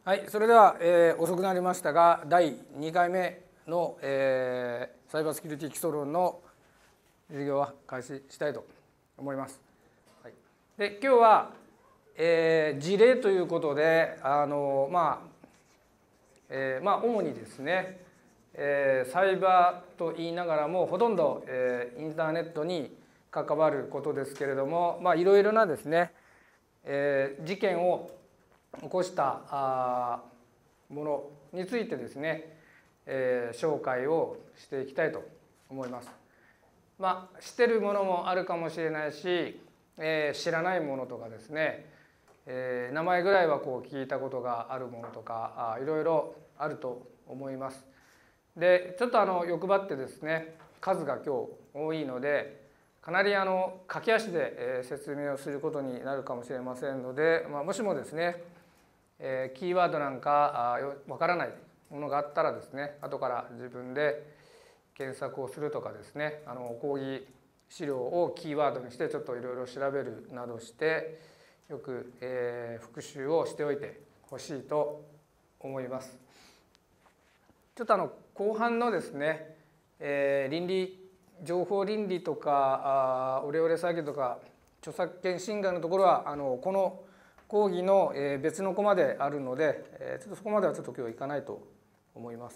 はい、それでは、遅くなりましたが第2回目の、サイバーセキュリティ基礎論の授業は開始したいと思います。はい、で今日は、事例ということで主にですね、サイバーと言いながらもほとんど、インターネットに関わることですけれども、いろいろなですね、事件を起こしたものについてですね、紹介をしていきたいと思います。知ってるものもあるかもしれないし、知らないものとかですね、名前ぐらいは聞いたことがあるものとかいろいろあると思います。でちょっと欲張ってですね、数が今日多いのでかなり駆け足で説明をすることになるかもしれませんので、もしもですねキーワードなんかわからないものがあったらですね、後から自分で検索をするとかですね、講義資料をキーワードにしてちょっといろいろ調べるなどしてよく復習をしておいてほしいと思います。ちょっと後半のですね、情報倫理とかオレオレ詐欺とか著作権侵害のところはこの講義の別のコマであるので、ちょっとそこまではちょっと今日は行かないと思います。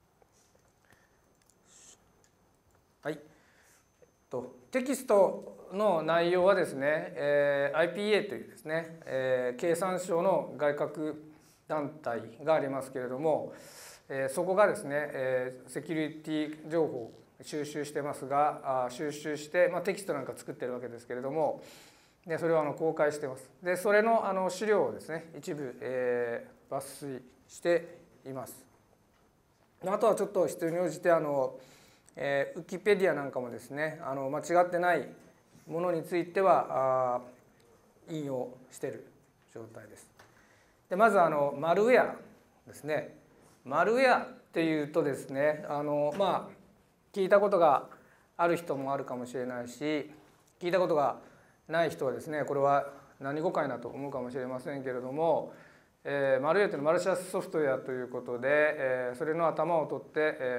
はい。テキストの内容はですね、IPA というですね、経産省の外郭団体がありますけれども、そこがですね、セキュリティ情報を収集してますが、収集して、テキストなんか作ってるわけですけれども、でそれを公開しています。でそれの資料をですね一部、抜粋しています。あとはちょっと必要に応じてウィキペディアなんかもですね間違ってないものについては引用している状態です。でまずマルウェアですね。マルウェアっていうとですね聞いたことがある人もあるかもしれないし、聞いたことがない人はですねこれは何語かいなと思うかもしれませんけれども、マルウェアというのはマルシャスソフトウェアということで、それの頭を取って、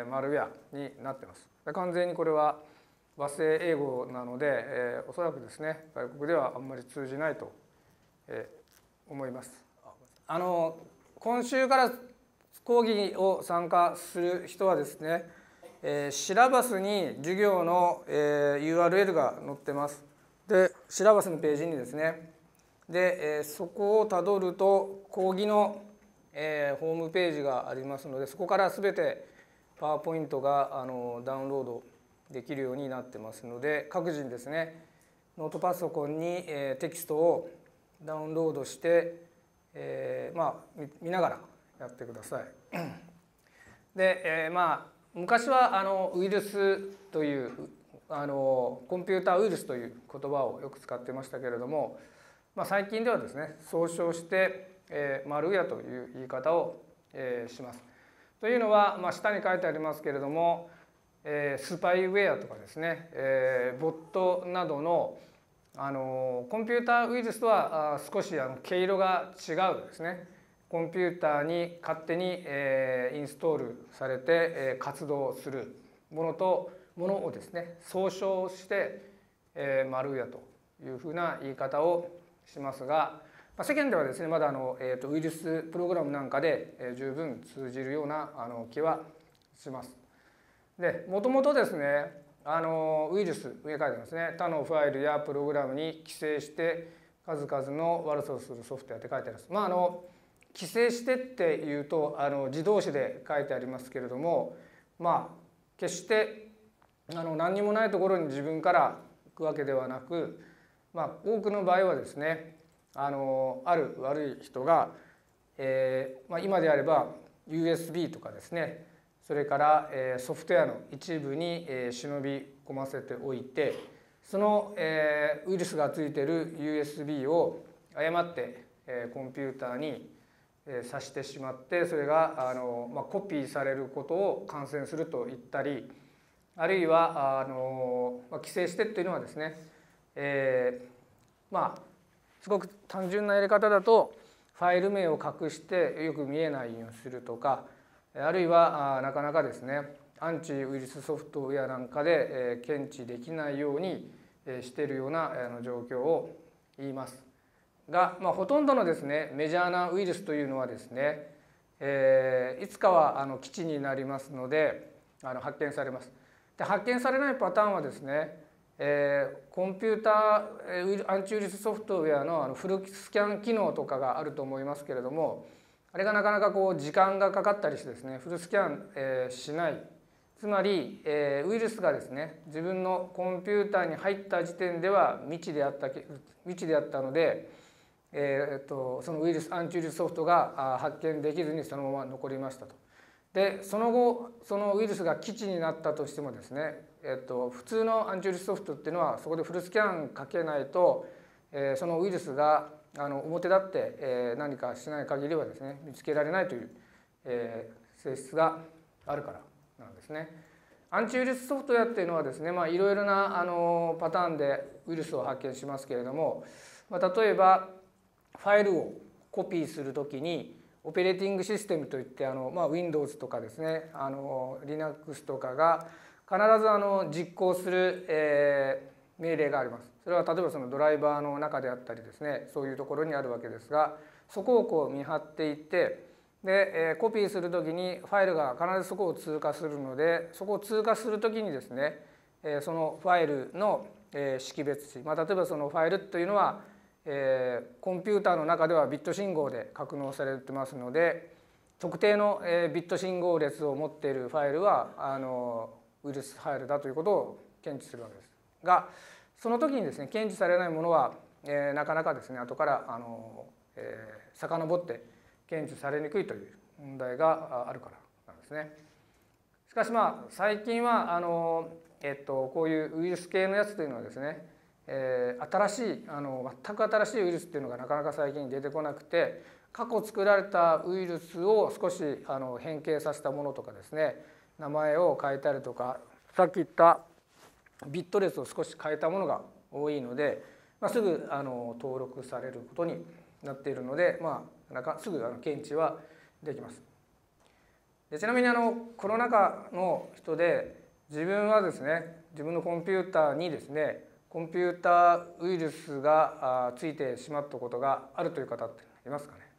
マルウェアになっています。完全にこれは和製英語なので、おそらくですね外国ではあんまり通じないと、思います。今週から講義を参加する人はですね、シラバスに授業の、URL が載ってます。でシラバスのページにですね、でそこをたどると講義のホームページがありますので、そこから全てパワーポイントがダウンロードできるようになってますので、各自にですねノートパソコンにテキストをダウンロードして見ながらやってください。で昔はウイルスというコンピューターウイルスという言葉をよく使ってましたけれども、最近ではですね総称して、マルウェアという言い方を、します。というのは、下に書いてありますけれども、スパイウェアとかですね、ボットなどのコンピューターウイルスとは少し毛色が違うですね、コンピューターに勝手にインストールされて活動するものをですね総称してマルウェアというふうな言い方をしますが、世間ではですねまだウイルスプログラムなんかで十分通じるような気はします。でもともとですねウイルス上に書いてますね、他のファイルやプログラムに寄生して数々の悪さをするソフトウェアって書いてあります。寄生してっていうと自動詞で書いてありますけれども、決して何にもないところに自分から行くわけではなく、多くの場合はですねある悪い人が、今であれば USB とかですね、それからソフトウェアの一部に忍び込ませておいて、そのウイルスがついている USB を誤ってコンピューターに挿してしまって、それがコピーされることを感染すると言ったり、あるいは寄生してっていうのはですね、すごく単純なやり方だとファイル名を隠してよく見えないようにするとか、あるいはなかなかですねアンチウイルスソフトウェアなんかで検知できないようにしているような状況を言いますが、ほとんどのですねメジャーなウイルスというのはですね、いつかは基地になりますので発見されます。で発見されないパターンはですね、コンピューターアンチウイルスソフトウェアのフルスキャン機能とかがあると思いますけれども、あれがなかなか時間がかかったりしてですねフルスキャンしない。つまりウイルスがですね自分のコンピューターに入った時点では未知であったので、そのウイルスアンチウイルスソフトが発見できずにそのまま残りましたと。でその後そのウイルスが基地になったとしてもですね、普通のアンチウイルスソフトっていうのはそこでフルスキャンかけないと、そのウイルスが表立って、何かしない限りはですね見つけられないという、性質があるからなんですね。アンチウイルスソフトウェアっていうのはですね、いろいろなパターンでウイルスを発見しますけれども、例えばファイルをコピーするときにオペレーティングシステムといってWindows とかですねLinux とかが必ず実行する、命令があります。それは例えばそのドライバーの中であったりですねそういうところにあるわけですが、そこを見張っていってでコピーするときにファイルが必ずそこを通過するので、そこを通過するときにですねそのファイルの識別値、例えばそのファイルというのはコンピューターの中ではビット信号で格納されてますので、特定のビット信号列を持っているファイルはウイルスファイルだということを検知するわけですが、その時にですね検知されないものはなかなかですね後から遡って検知されにくいという問題があるからなんですね。しかし最近はこういうウイルス系のやつというのはですね新しい全く新しいウイルスっていうのがなかなか最近出てこなくて、過去作られたウイルスを少し変形させたものとかですね名前を変えたりとか、さっき言ったビット列を少し変えたものが多いので、すぐ登録されることになっているので、すぐ検知はできます。でちなみにコロナ禍の人で自分はですね自分のコンピューターにですねコンピューターウイルスがついてしまったことがあるという方っていますかね。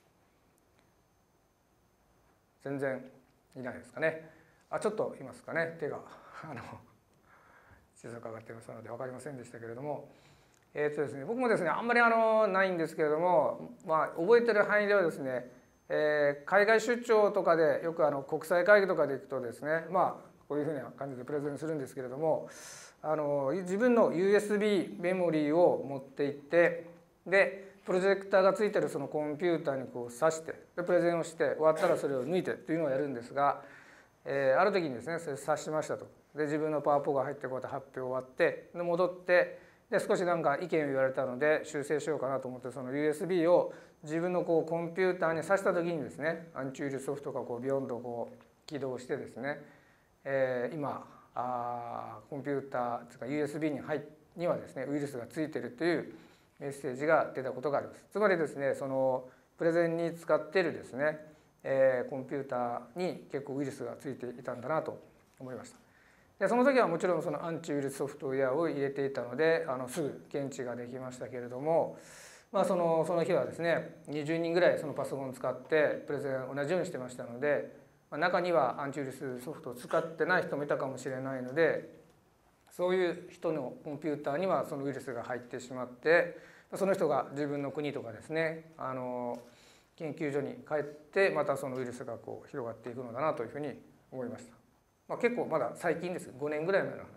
全然いないですかね。ちょっといますかね。手が小さく上がっていましたので分かりませんでしたけれども、ですね、僕もですねあんまりないんですけれども、覚えてる範囲ではですね、海外出張とかでよく国際会議とかで行くとですねこういうふうな感じでプレゼンするんですけれども、自分の USB メモリーを持っていってでプロジェクターがついてるそのコンピューターに挿してでプレゼンをして終わったらそれを抜いてというのをやるんですが、ある時にですねそれ挿しましたと。で自分のパワポが入ってこうやって発表終わってで戻ってで少しなんか意見を言われたので修正しようかなと思ってその USB を自分のコンピューターに挿した時にですねアンチウイルスソフトがビヨンと起動してですね、今コンピューターというか USB にはですねウイルスがついているというメッセージが出たことがあります。つまりですねそのプレゼンに使っているですね、コンピューターに結構ウイルスがついていたんだなと思いました。でその時はもちろんそのアンチウイルスソフトウェアを入れていたのですぐ検知ができましたけれども、その日はですね20人ぐらいそのパソコンを使ってプレゼン同じようにしてましたので、中にはアンチウイルスソフトを使ってない人もいたかもしれないので、そういう人のコンピューターにはそのウイルスが入ってしまってその人が自分の国とかですね研究所に帰ってまたそのウイルスが広がっていくのだなというふうに思いました。結構まだ最近です。5年ぐらい前の話です。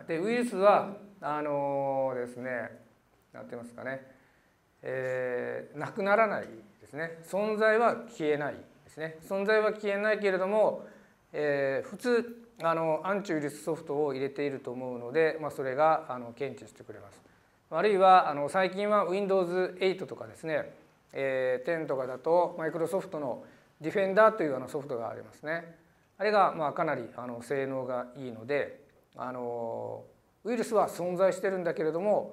でウイルスはですね何て言いますかね、なくならないですね。存在は消えないですね。存在は消えないけれども、普通アンチウイルスソフトを入れていると思うので、それが検知してくれます。あるいは最近は Windows 8とかですね、10とかだとマイクロソフトの Defender というソフトがありますね。あれがかなり性能がいいのでウイルスは存在してるんだけれども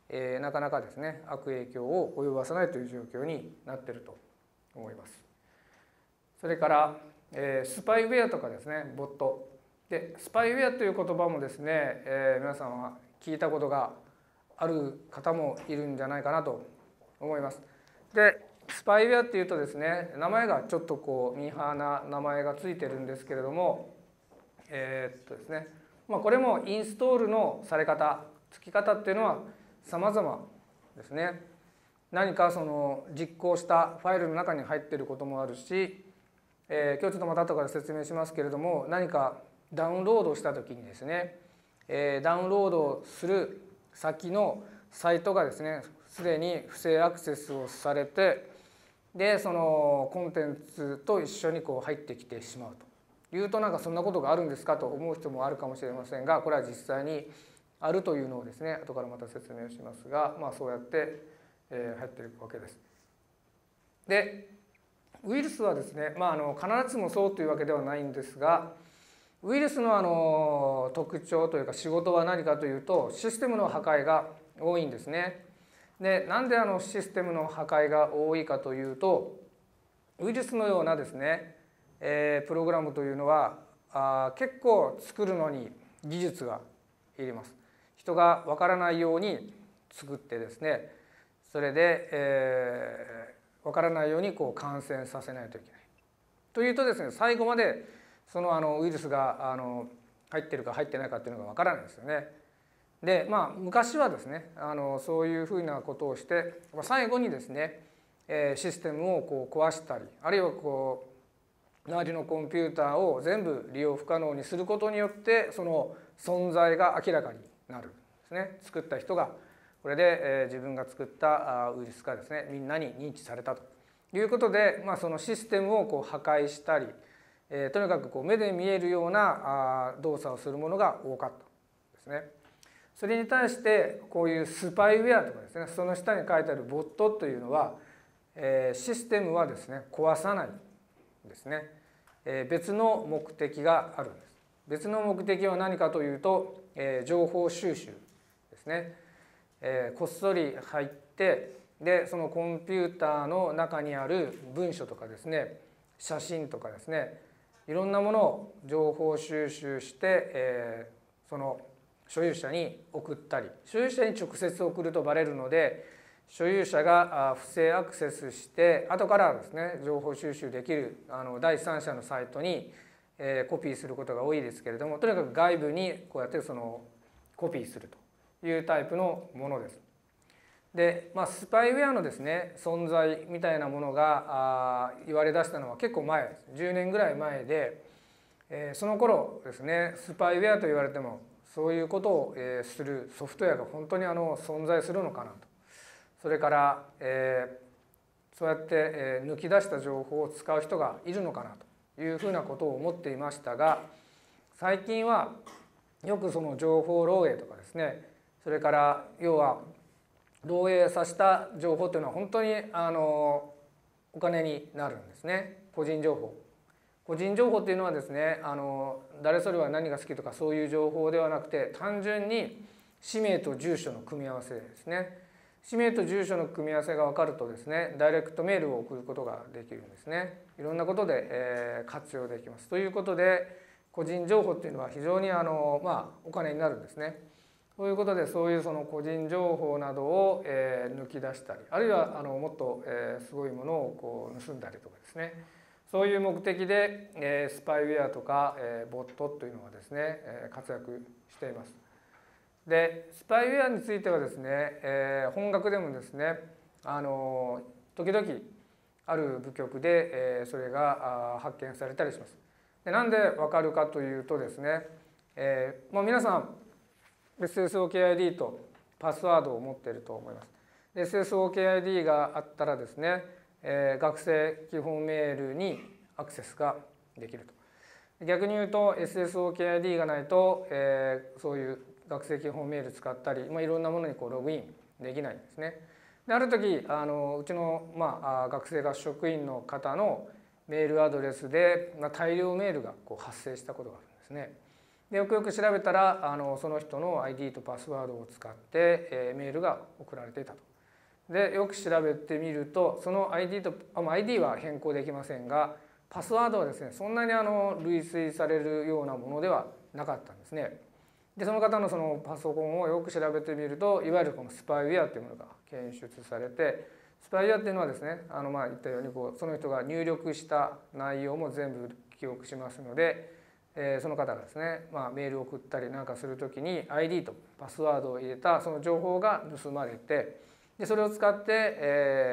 なかなかですね悪影響を及ばさないという状況になっていると思います。それから、スパイウェアとかですねボットで、スパイウェアという言葉もですね、皆さんは聞いたことがある方もいるんじゃないかなと思います。でスパイウェアっていうとですね、名前がちょっとこうミーハーな名前がついてるんですけれども、ですね、これもインストールのされ方、つき方っていうのは様々ですね。何かその実行したファイルの中に入っていることもあるし、今日ちょっとまた後から説明しますけれども、何かダウンロードした時にですね、ダウンロードする先のサイトがですねすでに不正アクセスをされて、でそのコンテンツと一緒にこう入ってきてしまうというと、なんかそんなことがあるんですかと思う人もあるかもしれませんが、これは実際にあるというのをですね後からまた説明しますが、そうやって入っているわけです。でウイルスはですね、必ずしもそうというわけではないんですが、ウイルスの特徴というか仕事は何かというと、システムの破壊が多いんですね。でなんでシステムの破壊が多いかというと、ウイルスのようなですね、プログラムというのは結構作るのに技術がいります。人がわからないように作ってですね、それでわからないようにこう感染させないといけない。というとですね、最後までそのウイルスが入ってるか入ってないかっていうのがわからないですよね。で昔はですねそういうふうなことをして最後にですねシステムをこう壊したり、あるいはこう周りのコンピューターを全部利用不可能にすることによってその存在が明らかになるんですね。作った人がこれで自分が作ったウイルスがですねみんなに認知されたということで、そのシステムをこう破壊したり、とにかくこう目で見えるような動作をするものが多かったですね。それに対してこういうスパイウェアとかですね、その下に書いてあるボットというのは、システムはですね壊さないんですね。別の目的があるんです。別の目的は何かというと、情報収集ですね。こっそり入ってでそのコンピューターの中にある文書とかですね、写真とかですね、いろんなものを情報収集して、その所有者に送ったり、所有者に直接送るとバレるので、所有者が不正アクセスして後からですね情報収集できる第三者のサイトにコピーすることが多いですけれども、とにかく外部にこうやってそのコピーするというタイプのものです。で、スパイウェアのですね存在みたいなものが言われ出したのは結構前です。10年ぐらい前で、その頃ですねスパイウェアと言われてもそういうことをするソフトウェアが本当に存在するのかなと。それから、そうやって抜き出した情報を使う人がいるのかなというふうなことを思っていましたが、最近はよくその情報漏洩とかですね、それから要は漏洩させた情報というのは本当にお金になるんですね。個人情報。個人情報というのはですね誰それは何が好きとかそういう情報ではなくて、単純に氏名と住所の組み合わせですね。氏名と住所の組み合わせが分かるとですねダイレクトメールを送ることができるんですね。いろんなことで活用できます。ということで個人情報っていうのは非常にお金になるんですね。ということでそういうその個人情報などを抜き出したり、あるいはもっとすごいものをこう盗んだりとかですね、そういう目的でスパイウェアとかボットというのはですね活躍しています。でスパイウェアについてはですね本学でもですね時々ある部局でそれが発見されたりします。でなんで分かるかというとですね、皆さん SSOKID とパスワードを持っていると思います。SSOKID があったらですね学生基本メールにアクセスができると。逆に言うと SSOKID がないとそういう学生基本メール使ったり、いろんなものにこうログインできないんですね。である時うちの、学生が職員の方のメールアドレスで、大量メールがこう発生したことがあるんですね。 でよくよく調べたらその人の ID とパスワードを使って、メールが送られていたと。でよく調べてみるとその ID は変更できませんがパスワードはですねそんなに類推されるようなものではなかったんですね。でその方のそのパソコンをよく調べてみるといわゆるこのスパイウェアというものが検出されて、スパイウェアっていうのはですね言ったようにその人が入力した内容も全部記憶しますので、その方がですね、メールを送ったりなんかする時に ID とパスワードを入れたその情報が盗まれて、でそれを使って、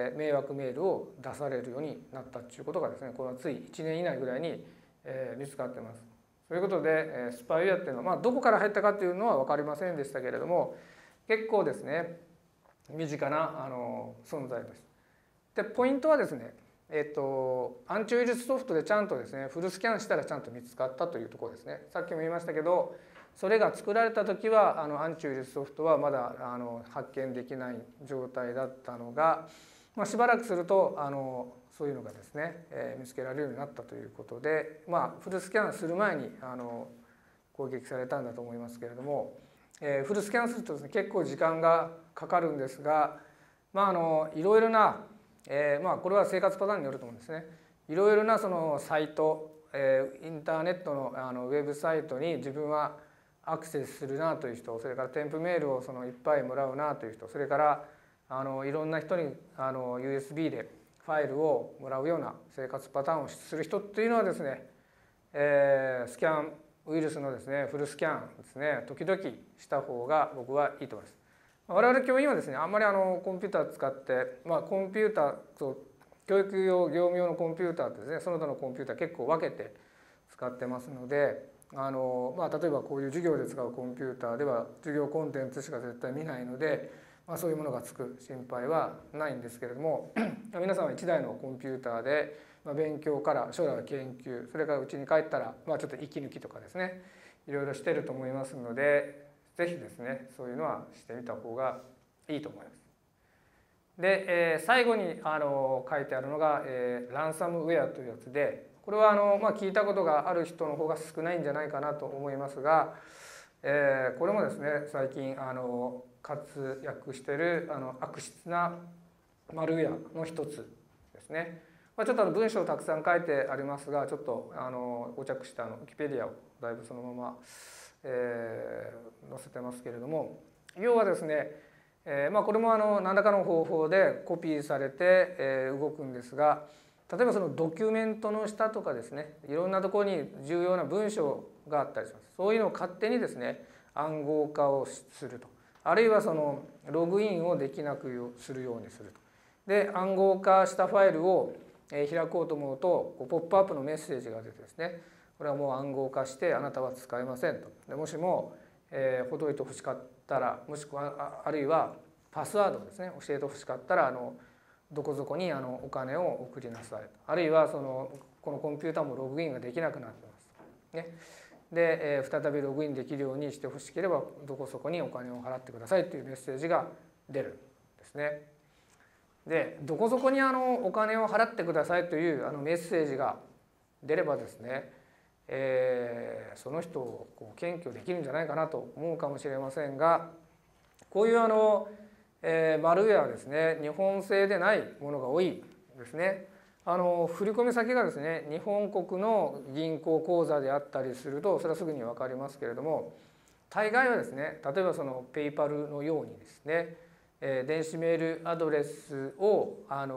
迷惑メールを出されるようになったということがですねこれはつい1年以内ぐらいに、見つかってます。ということで、スパイウェアっていうのは、どこから入ったかっていうのは分かりませんでしたけれども結構ですね身近な存在です。でポイントはですねアンチウイルスソフトでちゃんとですねフルスキャンしたらちゃんと見つかったというところですね。さっきも言いましたけどそれが作られた時はアンチウイルスソフトはまだ発見できない状態だったのが、しばらくするとそういうのがですね、見つけられるようになったということで、フルスキャンする前に攻撃されたんだと思いますけれども、フルスキャンするとですね結構時間がかかるんですが、いろいろなこれは生活パターンによると思うんですね。いろいろなそのサイト、インターネットのウェブサイトに自分はアクセスするなという人、それから添付メールをいっぱいもらうなという人、それからいろんな人にUSB でファイルをもらうような生活パターンをする人っていうのはですね、スキャンウイルスのですねフルスキャンですね時々した方が僕はいいと思います。我々教員はですねあんまりコンピューター使って、コンピューターと教育用業務用のコンピューターとですねその他のコンピューター結構分けて使ってますので、例えばこういう授業で使うコンピューターでは授業コンテンツしか絶対見ないので、そういうものがつく心配はないんですけれども皆さんは1台のコンピューターで勉強から将来は研究、それから家に帰ったらちょっと息抜きとかですねいろいろしてると思いますので、ぜひですねそういうのはしてみた方がいいと思います。で、最後に書いてあるのが、ランサムウェアというやつで、これは聞いたことがある人の方が少ないんじゃないかなと思いますが、これもですね最近活躍している悪質なマルウェアの一つですね。ちょっと文章たくさん書いてありますが、ちょっとご着したウィキペディアをだいぶそのまま、載せてますけれども、要はですね、これも何らかの方法でコピーされて、動くんですが、例えばそのドキュメントの下とかですねいろんなところに重要な文章があったりします。そういうのを勝手にですね暗号化をすると、あるいはそのログインをできなくするようにすると。で暗号化したファイルを開こうと思うとポップアップのメッセージが出てですね、これはもう暗号化してあなたは使えませんと。でもしも、ほどいてほしかったら、もしくはあるいはパスワードをですね教えてほしかったらどこそこにお金を送りなさい、あるいはこのコンピューターもログインができなくなってますね。で、再びログインできるようにしてほしければどこそこにお金を払ってくださいというメッセージが出るんですね。でどこそこにお金を払ってくださいというメッセージが出ればですね、その人を検挙できるんじゃないかなと思うかもしれませんが、こういうマルウェアはですね日本製でないものが多いですね。振込先がですね日本国の銀行口座であったりするとそれはすぐに分かりますけれども、大概はですね例えばペイパルのようにですね電子メールアドレスを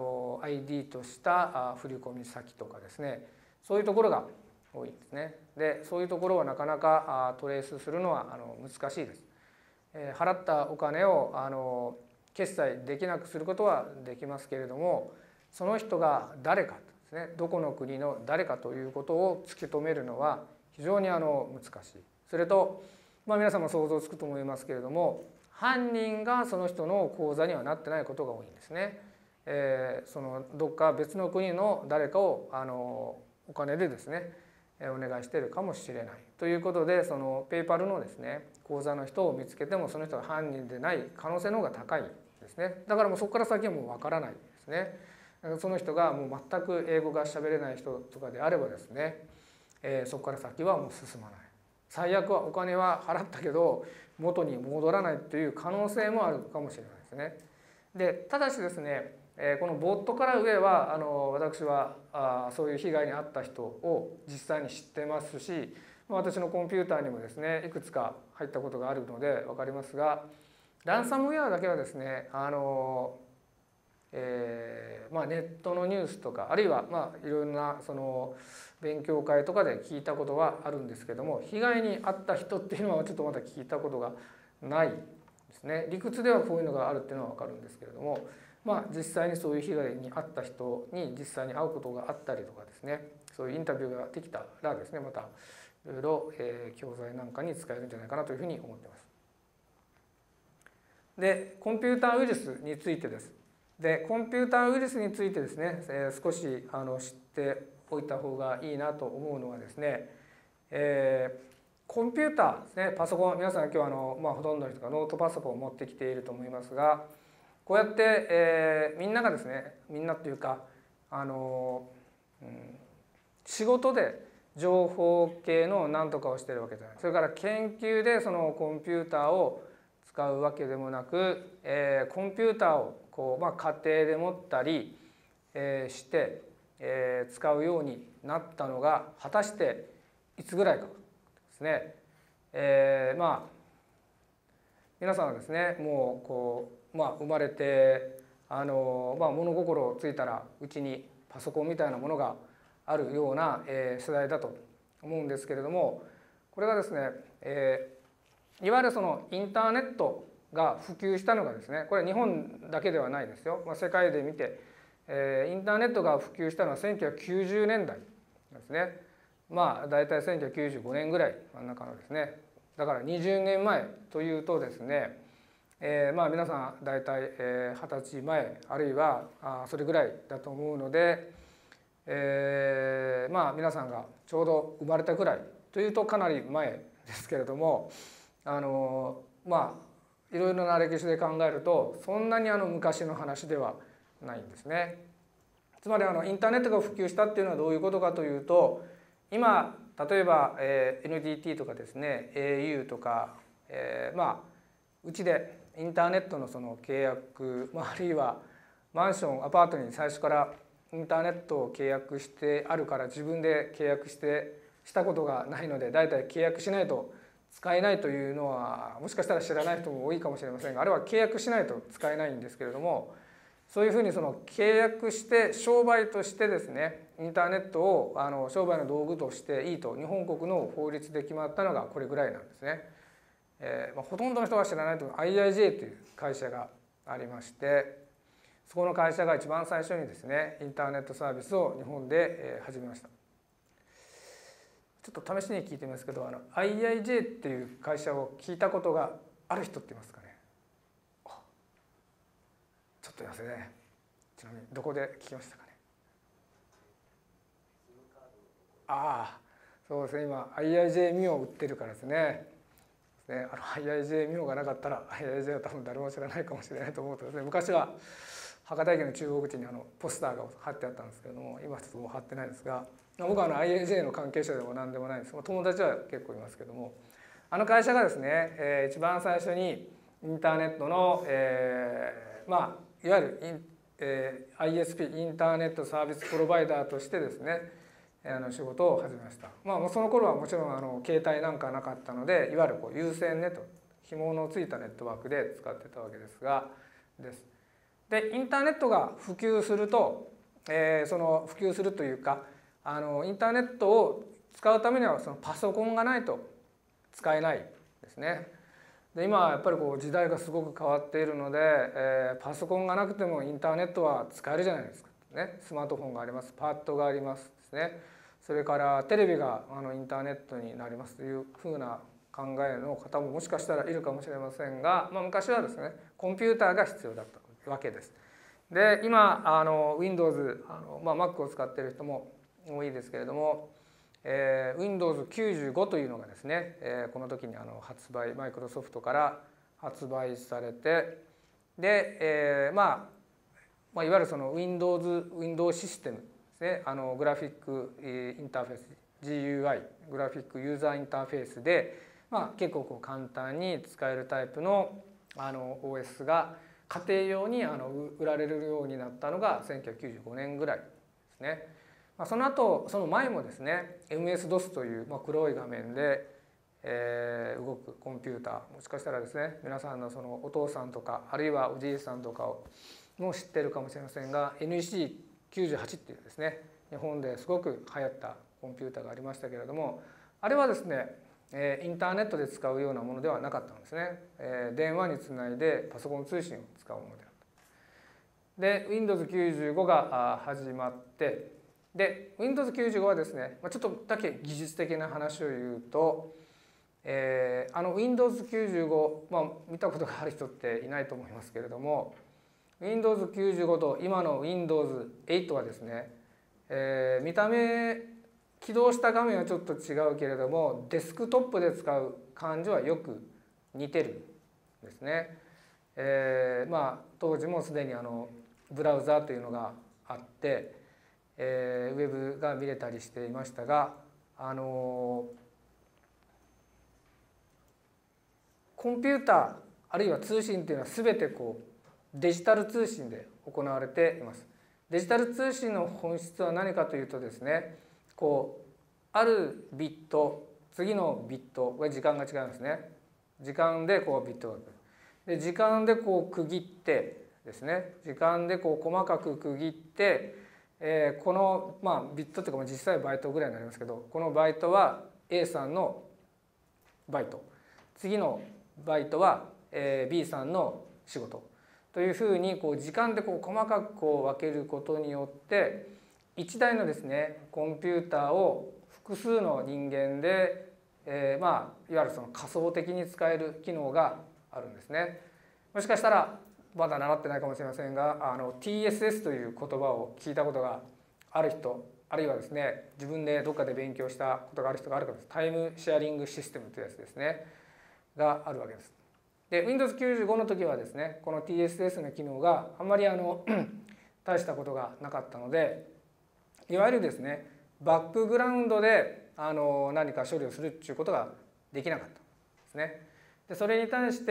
ID とした振込先とかですね、そういうところが多いんですね。でそういうところはなかなかトレースするのは難しいです。払ったお金を決済できなくすることはできますけれども、その人が誰かですね、どこの国の誰かということを突き止めるのは非常に難しい。それと、皆さんも想像つくと思いますけれども、犯人がその人の口座にはなってないことが多いんですね。どっか別の国の誰かをお金でですねお願いしているかもしれないということで、ペイパルのですね口座の人を見つけてもその人が犯人でない可能性の方が高いですね。だからもうそこから先はもうわからないですね。その人がもう全く英語が喋れない人とかであればですね、そこから先はもう進まない最悪はお金は払ったけど元に戻らないという可能性もあるかもしれないですね。でただしですね、このボットから上は私はそういう被害に遭った人を実際に知ってますし、私のコンピューターにもですねいくつか入ったことがあるので分かりますが、ランサムウェアだけはですねネットのニュースとかあるいはいろんなその勉強会とかで聞いたことはあるんですけども、被害に遭った人っていうのはちょっとまだ聞いたことがないですね。理屈ではこういうのがあるっていうのは分かるんですけれども、実際にそういう被害に遭った人に実際に会うことがあったりとかですね、そういうインタビューができたらですね、またいろいろ教材なんかに使えるんじゃないかなというふうに思っています。でコンピューターウイルスについてです。でコンピューターウイルスについてですね、少し知っておいた方がいいなと思うのはですね、コンピューターですね、パソコン、皆さん今日ほとんどの人がノートパソコンを持ってきていると思いますが、こうやって、みんながですね、みんなっていうか仕事で情報系の何とかをしているわけじゃない。それから研究でそのコンピューターを使うわけでもなく、コンピューターを家庭で持ったり、して、使うようになったのが果たしていつぐらいかですね。皆さんはですねもう生まれて物心ついたらうちにパソコンみたいなものがあるような、世代だと思うんですけれども、これがですね、いわゆるそのインターネットが普及したのがですね、これは日本だけではないですよ。世界で見て、インターネットが普及したのは1990年代ですね。大体1995年ぐらい真ん中のですね。だから20年前というとですね、皆さん大体20歳前あるいはそれぐらいだと思うので、皆さんがちょうど生まれたぐらいというとかなり前ですけれども、いろいろな歴史で考えるとそんなに昔の話ではないんですね。つまりインターネットが普及したっていうのはどういうことかというと、今例えば NTT とかですね au とか、うちでインターネットのその契約、あるいはマンションアパートに最初からインターネットを契約してあるから自分で契約したことがないので、だいたい契約しないと使えないというのはもしかしたら知らない人も多いかもしれませんが、あれは契約しないと使えないんですけれども、そういうふうにその契約して商売としてですね、インターネットを商売の道具としていいと日本国の法律で決まったのがこれぐらいなんですね。ほとんどの人が知らないと IIJ という会社がありまして、そこの会社が一番最初にですねインターネットサービスを日本で始めました。ちょっと試しに聞いてみますけど、IIJ っていう会社を聞いたことがある人っていますかね。ちょっといますね。ちなみにどこで聞きましたかね。そうですね、今 IIJ ミオを売ってるからですね。IIJ ミオがなかったら IIJ は多分誰も知らないかもしれないと思うとですね、昔は博多駅の中央口にポスターが貼ってあったんですけれども、今ちょっともう貼ってないですが、僕はIIJ の関係者でも何でもないんです。友達は結構いますけども、会社がですね、一番最初にインターネットの、いわゆるISP インターネットサービスプロバイダーとしてですね仕事を始めました。その頃はもちろん携帯なんかなかったので、いわゆる有線ネット、紐のついたネットワークで使ってたわけですがでインターネットが普及すると、その普及するというかインターネットを使うためにはそのパソコンがないと使えないですね。で今はやっぱり時代がすごく変わっているので、パソコンがなくてもインターネットは使えるじゃないですかね。スマートフォンがあります、パッドがありますですね。それからテレビがインターネットになりますというふうな考えの方ももしかしたらいるかもしれませんが、昔はですねコンピューターが必要だったわけです。で今Windows Mac を使っている人も多いですけれども、Windows95 というのがですね、この時にマイクロソフトから発売されて、で、いわゆるその Windows システムですね、グラフィックインターフェース GUI グラフィックユーザーインターフェースで、結構簡単に使えるタイプのOS が家庭用に売られるようになったのが1995年ぐらいですね。その後その前もですね MS-DOS という黒い画面で動くコンピューター、もしかしたらですね皆さんのそのお父さんとかあるいはおじいさんとかも知ってるかもしれませんが NEC98 っていうですね日本ですごく流行ったコンピューターがありましたけれども、あれはですねインターネットで使うようなものではなかったんですね。電話につないでパソコン通信を使うものであった。で Windows95 が始まって、で Windows95 はですねちょっとだけ技術的な話を言うと、Windows95、見たことがある人っていないと思いますけれども、Windows95 と今の Windows8 はですね、見た目起動した画面はちょっと違うけれどもデスクトップで使う感じはよく似てるんですね。当時もすでにブラウザというのがあって、ウェブが見れたりしていましたが、コンピューターあるいは通信というのは全てデジタル通信で行われています。デジタル通信の本質は何かというとですね、あるビット次のビット、これ時間が違いますね。時間でビットが来る。で時間で区切ってですね、時間で細かく区切って、このビットというか実際バイトぐらいになりますけど、このバイトは A さんのバイト、次のバイトは B さんの仕事というふうに時間で細かく分けることによって1台のですねコンピューターを複数の人間で、いわゆるその仮想的に使える機能があるんですね。もしかしたらまだ習ってないかもしれませんがTSS という言葉を聞いたことがある人、あるいはですね自分でどっかで勉強したことがある人があるかもしれない。タイムシェアリングシステムというやつですねがあるわけです。で Windows95 の時はですねこの TSS の機能があんまり大したことがなかったので、いわゆるですねバックグラウンドで何か処理をするっていうことができなかったんですね。でそれに対して、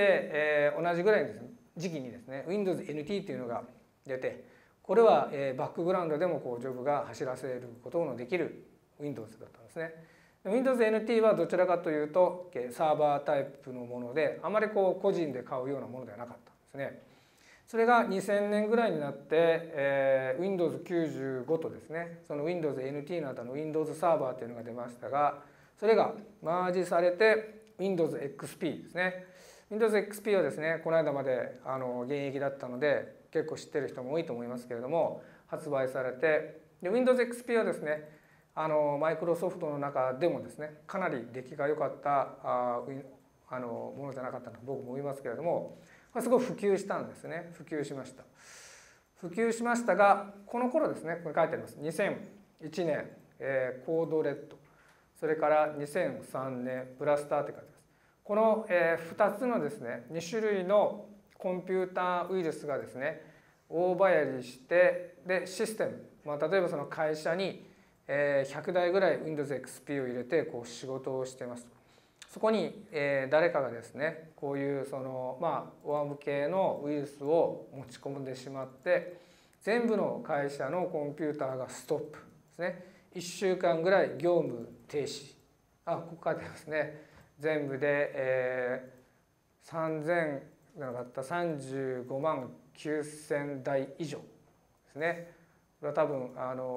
同じぐらいの時期にですね Windows NT というのが出て、これは、バックグラウンドでもジョブが走らせることのできる Windows だったんですね。Windows NT はどちらかというとサーバータイプのもので、あまり個人で買うようなものではなかったんですね。それが2000年ぐらいになって、Windows95 とですねその Windows NT の後の Windows サーバーというのが出ましたが、それがマージされて Windows XP ですね。Windows XP はですねこの間まで現役だったので結構知ってる人も多いと思いますけれども発売されて、で Windows XP はですねマイクロソフトの中でもですねかなり出来が良かったものじゃなかったと僕も思いますけれども、すごい普及したんですね。普及しましたが、この頃ですねこれ書いてあります。2001年、コードレッド、それから2003年ブラスターって書いてあります。この2つのですね2種類のコンピューターウイルスがですね大はやりして、でシステム、例えばその会社に100台ぐらい Windows XP を入れて仕事をしています。そこに誰かがですねこういうワーム系のウイルスを持ち込んでしまって、全部の会社のコンピューターがストップですね。1週間ぐらい業務停止。ここ書いてますね。全部で3000なかった35万9000台以上ですね。これは多分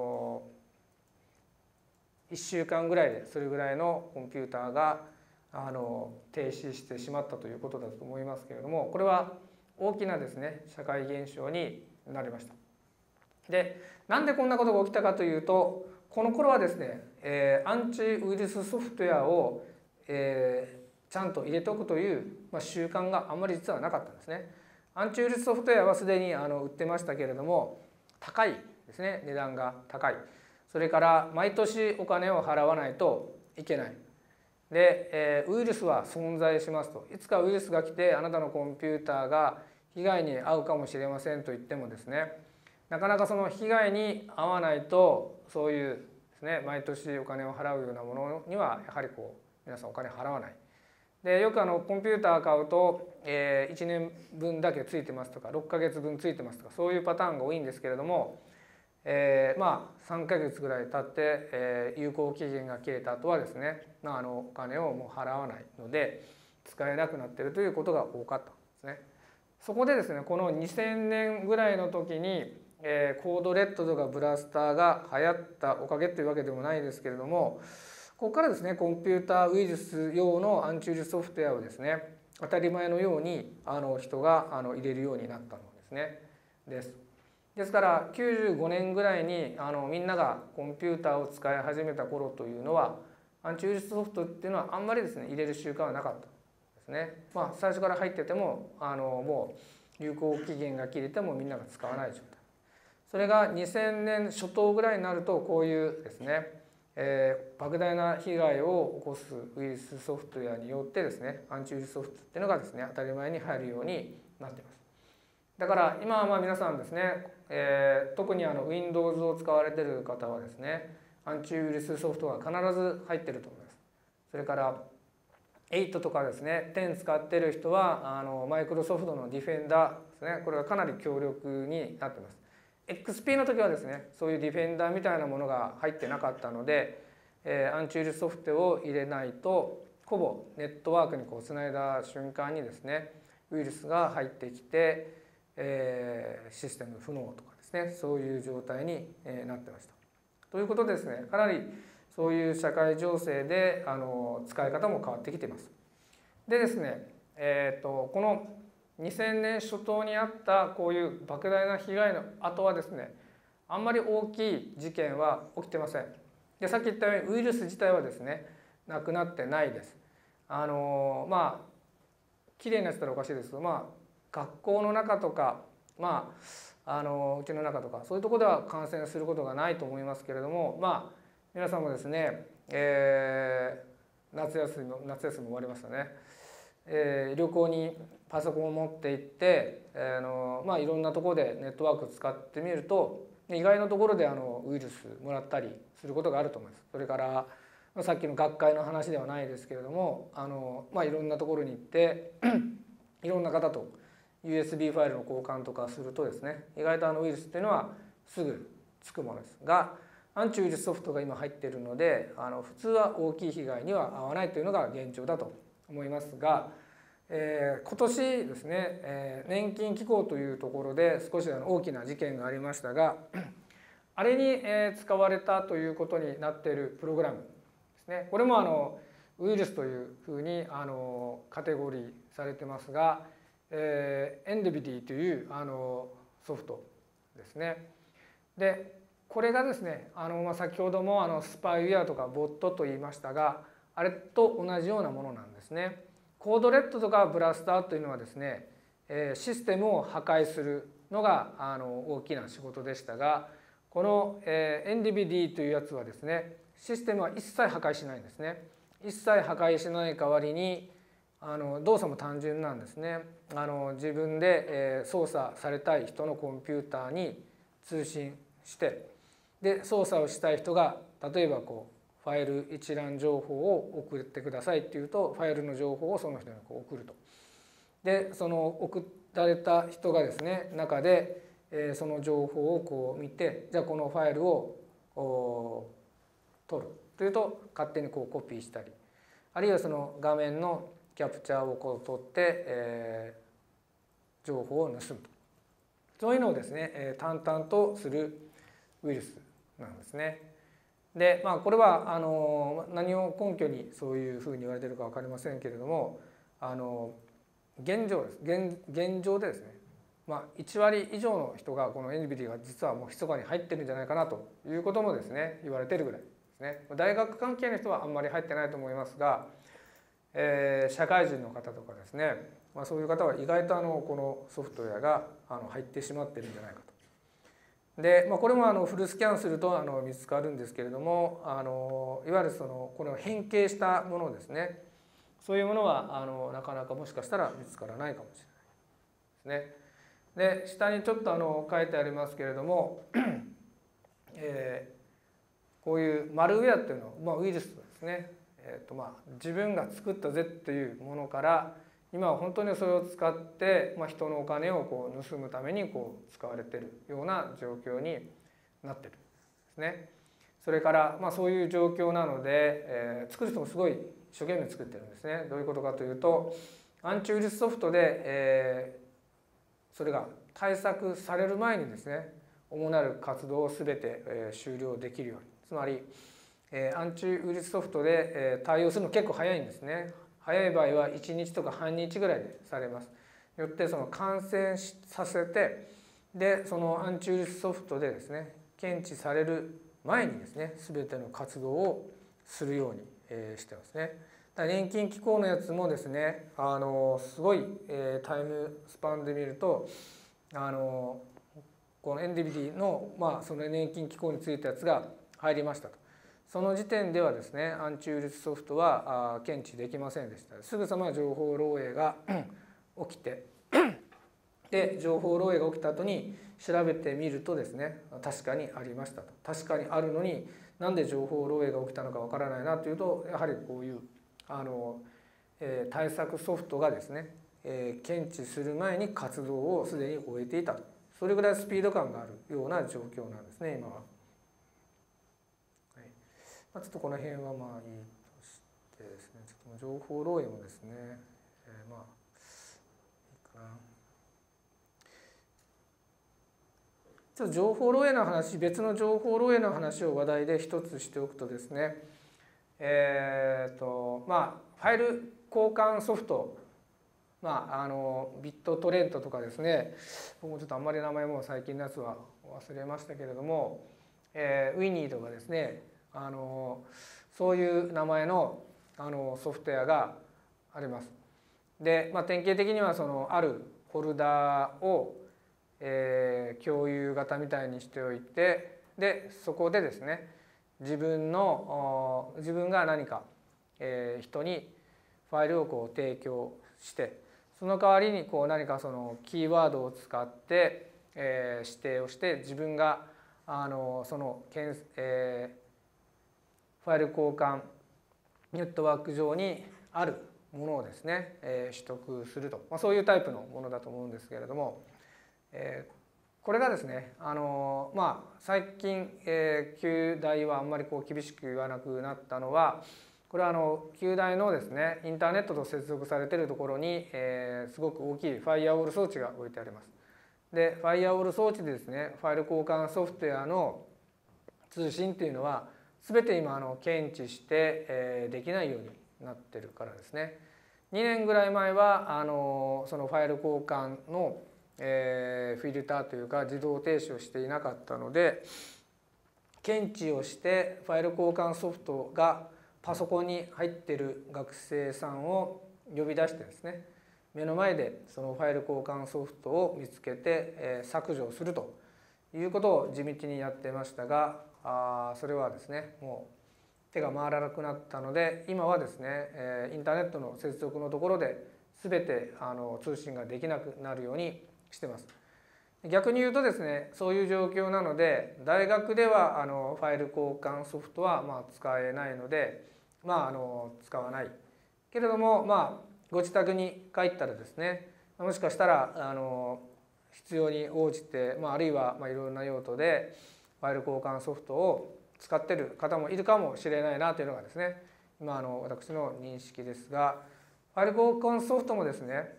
1週間ぐらいでそれぐらいのコンピューターが停止してしまったということだと思いますけれども、これは大きなですね社会現象になりました。でなんでこんなことが起きたかというと、この頃はですねアンチウイルスソフトウェアをちゃんと入れておくという習慣があんまり実はなかったんですね。アンチウイルスソフトウェアはすでに売ってましたけれども高いですね、値段が高い。それから毎年お金を払わないといけない。で、ウイルスは存在しますと。いつかウイルスが来てあなたのコンピューターが被害に遭うかもしれませんと言ってもですね、なかなかその被害に遭わないとそういうでですね、毎年お金を払うようなものにはやはり皆さんお金払わない。でよくコンピューター買うと、1年分だけついてますとか6ヶ月分ついてますとか、そういうパターンが多いんですけれども、3ヶ月ぐらい経って、有効期限が切れた後はですね、お金をもう払わないので使えなくなっているということが多かったんですね。そこでですね、この2000年ぐらいの時に、コードレッドとかブラスターが流行ったおかげというわけでもないですけれども、ここからですね、コンピューターウイルス用のアンチウイルスソフトウェアをですね、当たり前のように人が入れるようになったのですね。ですから95年ぐらいにみんながコンピューターを使い始めた頃というのは、アンチウイルスソフトっていうのはあんまりですね入れる習慣はなかったですね。最初から入っててももう有効期限が切れてもみんなが使わない状態。それが2000年初頭ぐらいになると、こういうですね、莫大な被害を起こすウイルスソフトウェアによってですね、アンチウイルスソフトっていうのがですね当たり前に入るようになっています。だから今は皆さんですね、特にWindows を使われている方はですね、アンチウイルスソフトが必ず入っていると思います。それから8とかですね、10使っている人はマイクロソフトのディフェンダーですね、これがかなり強力になっています。XP の時はですね、そういうディフェンダーみたいなものが入ってなかったので、アンチウイルスソフトを入れないと、ほぼネットワークにつないだ瞬間にですね、ウイルスが入ってきて、システム不能とかですね、そういう状態になってました。ということでですね、かなりそういう社会情勢で使い方も変わってきています。でですね、この2000年初頭にあったこういう莫大な被害の後はですね、あんまり大きい事件は起きてません。でさっき言ったようにウイルス自体はですねなくなってないです。きれいになってたらおかしいですけど、学校の中とか、うちの中とかそういうところでは感染することがないと思いますけれども、皆さんもですね、夏休み終わりましたね。旅行にパソコンを持って行って、いろんなところでネットワークを使ってみると、意外なところでウイルスもらったりすることがあると思います。それからさっきの学会の話ではないですけれども、いろんなところに行っていろんな方と USB ファイルの交換とかするとですね、意外とウイルスっていうのはすぐつくものですが、アンチウイルスソフトが今入っているので普通は大きい被害には遭わないというのが現状だと思いますが、今年ですね、年金機構というところで少し大きな事件がありましたが、あれに使われたということになっているプログラムですね。これもウイルスというふうにカテゴリーされてますが、NDVD というソフトですね。でこれがですね先ほどもスパイウェアとかボットと言いましたが、あれと同じようなものなんですね。コードレッドとかブラスターというのはですね、システムを破壊するのが大きな仕事でしたが、この NDVD というやつはですね、システムは一切破壊しないんですね。一切破壊しない代わりに動作も単純なんですね。自分で操作されたい人のコンピューターに通信して、で操作をしたい人が例えばファイル一覧情報を送ってくださいっていうと、ファイルの情報をその人に送ると。でその送られた人がですね、中でその情報を見て、じゃあこのファイルを取るというと勝手にコピーしたり、あるいはその画面のキャプチャーを取って、情報を盗むと、そういうのをですね淡々とするウイルスなんですね。でこれは何を根拠にそういうふうに言われているか分かりませんけれども、現状でですね、1割以上の人がこの NVIDIA が実はもう密かに入ってるんじゃないかなということもですね言われているぐらいですね。大学関係の人はあんまり入ってないと思いますが、社会人の方とかですね、そういう方は意外とこのソフトウェアが入ってしまってるんじゃないかと。でこれもフルスキャンすると見つかるんですけれども、いわゆるこの変形したものですね、そういうものはなかなかもしかしたら見つからないかもしれないですね。で下にちょっと書いてありますけれども、 こういうマルウェアっていうのは、ウイルスですね、自分が作ったぜっていうものから今は本当にそれを使って、人のお金をこう盗むためにこう使われているような状況になってるんですね。それから、そういう状況なので、作る人もすごい一生懸命作ってるんですね。どういうことかというと、アンチウイルスソフトで、それが対策される前にですね、主なる活動を全て、終了できるように、つまり、アンチウイルスソフトで、対応するの結構早いんですね。早い場合は1日とか半日ぐらいでされます。よってその感染させて、でそのアンチウイルスソフトでですね、検知される前にですね、全ての活動をするようにしてますね。だから年金機構のやつもですね、すごいタイムスパンで見ると、この NDVD の、その年金機構についたやつが入りましたと。その時点ではですね、アンチウイルスソフトは検知できませんでした。すぐさま情報漏洩が起きて、で情報漏洩が起きた後に調べてみるとですね、確かにありましたと。確かにあるのになんで情報漏洩が起きたのかわからないなというと、やはりこういう対策ソフトがですね、検知する前に活動をすでに終えていたと。それぐらいスピード感があるような状況なんですね、今は。ちょっとこの辺はいいとしてですね、ちょっと情報漏洩もですね、いいかな。ちょっと情報漏洩の話、別の情報漏洩の話を話題で一つしておくとですね、ファイル交換ソフト、ビットトレントとかですね、僕もちょっとあんまり名前も最近のやつは忘れましたけれども、ウィニーとかですね、そういう名前のソフトウェアがあります。で、典型的にはそのあるフォルダを、共有型みたいにしておいて、でそこでですね、自分が何か、人にファイルをこう提供して、その代わりにこう何かそのキーワードを使って、指定をして自分がそのファイル交換ネットワーク上にあるものをですね、取得すると、そういうタイプのものだと思うんですけれども、これがですね、最近、旧大はあんまりこう厳しく言わなくなったのは、これは旧大のですね、インターネットと接続されているところに、すごく大きいファイアウォール装置が置いてあります。でファイアウォール装置でですね、ファイル交換ソフトウェアの通信っていうのは全て今検知して、できないようになってるからですね。2年ぐらい前はそのファイル交換の、フィルターというか自動停止をしていなかったので、検知をしてファイル交換ソフトがパソコンに入っている学生さんを呼び出してですね、目の前でそのファイル交換ソフトを見つけて、削除するということを地道にやってましたが、それはですね、もう手が回らなくなったので、今はですね、インターネットの接続のところで全て通信ができなくなるようにしてます。逆に言うとですね、そういう状況なので、大学ではファイル交換ソフトは使えないので、使わないけれども、ご自宅に帰ったらですね、もしかしたら必要に応じて、あるいはいろんな用途でファイル交換ソフトを使っている方もいるかもしれないなというのがですね、今私の認識ですが、ファイル交換ソフトもですね、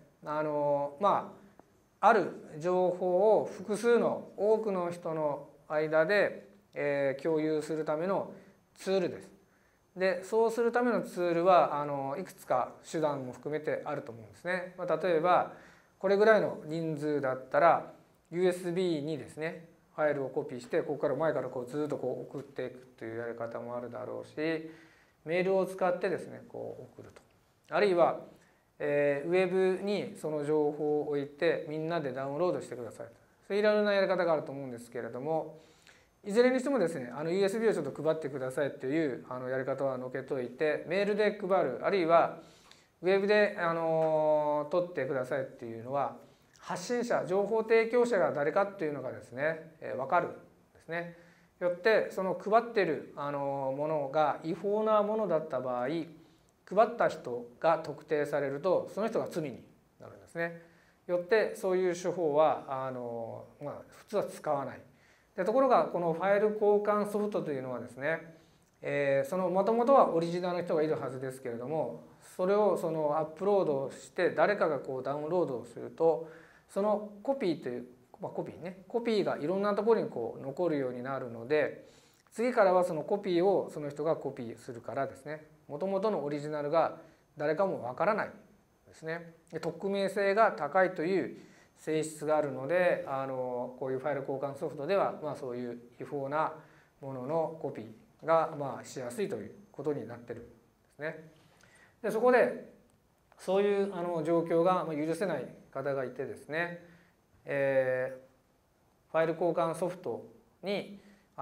ある情報を複数の多くの人の間で、共有するためのツールです。でそうするためのツールはいくつか手段も含めてあると思うんですね。例えばこれぐらいの人数だったら USB にですねファイルをコピーして、ここから前からずっと送っていくというやり方もあるだろうし、メールを使ってですね送ると、あるいはウェブにその情報を置いてみんなでダウンロードしてくださいと、そういういろいろなやり方があると思うんですけれども、いずれにしてもですね、USB をちょっと配ってくださいっていうやり方はのけといて、メールで配る、あるいはウェブで取ってくださいっていうのは、発信者、情報提供者が誰かっていうのがですね、分かるんですね。 よってその配ってるものが違法なものだった場合、配った人が特定されるとその人が罪になるんですね。よってそういう手法は普通は使わない。でところがこのファイル交換ソフトというのはですね、そのもともとはオリジナルの人がいるはずですけれども、それをそのアップロードして誰かがこうダウンロードをすると、そのコピーという、コピーがいろんなところにこう残るようになるので、次からはそのコピーをその人がコピーするからですね、もともとのオリジナルが誰かもわからないですね。で匿名性が高いという性質があるので、こういうファイル交換ソフトでは、そういう違法なもののコピーがしやすいということになってるんですね。でそこでそういう状況が許せない方がいてですね、ファイル交換ソフトに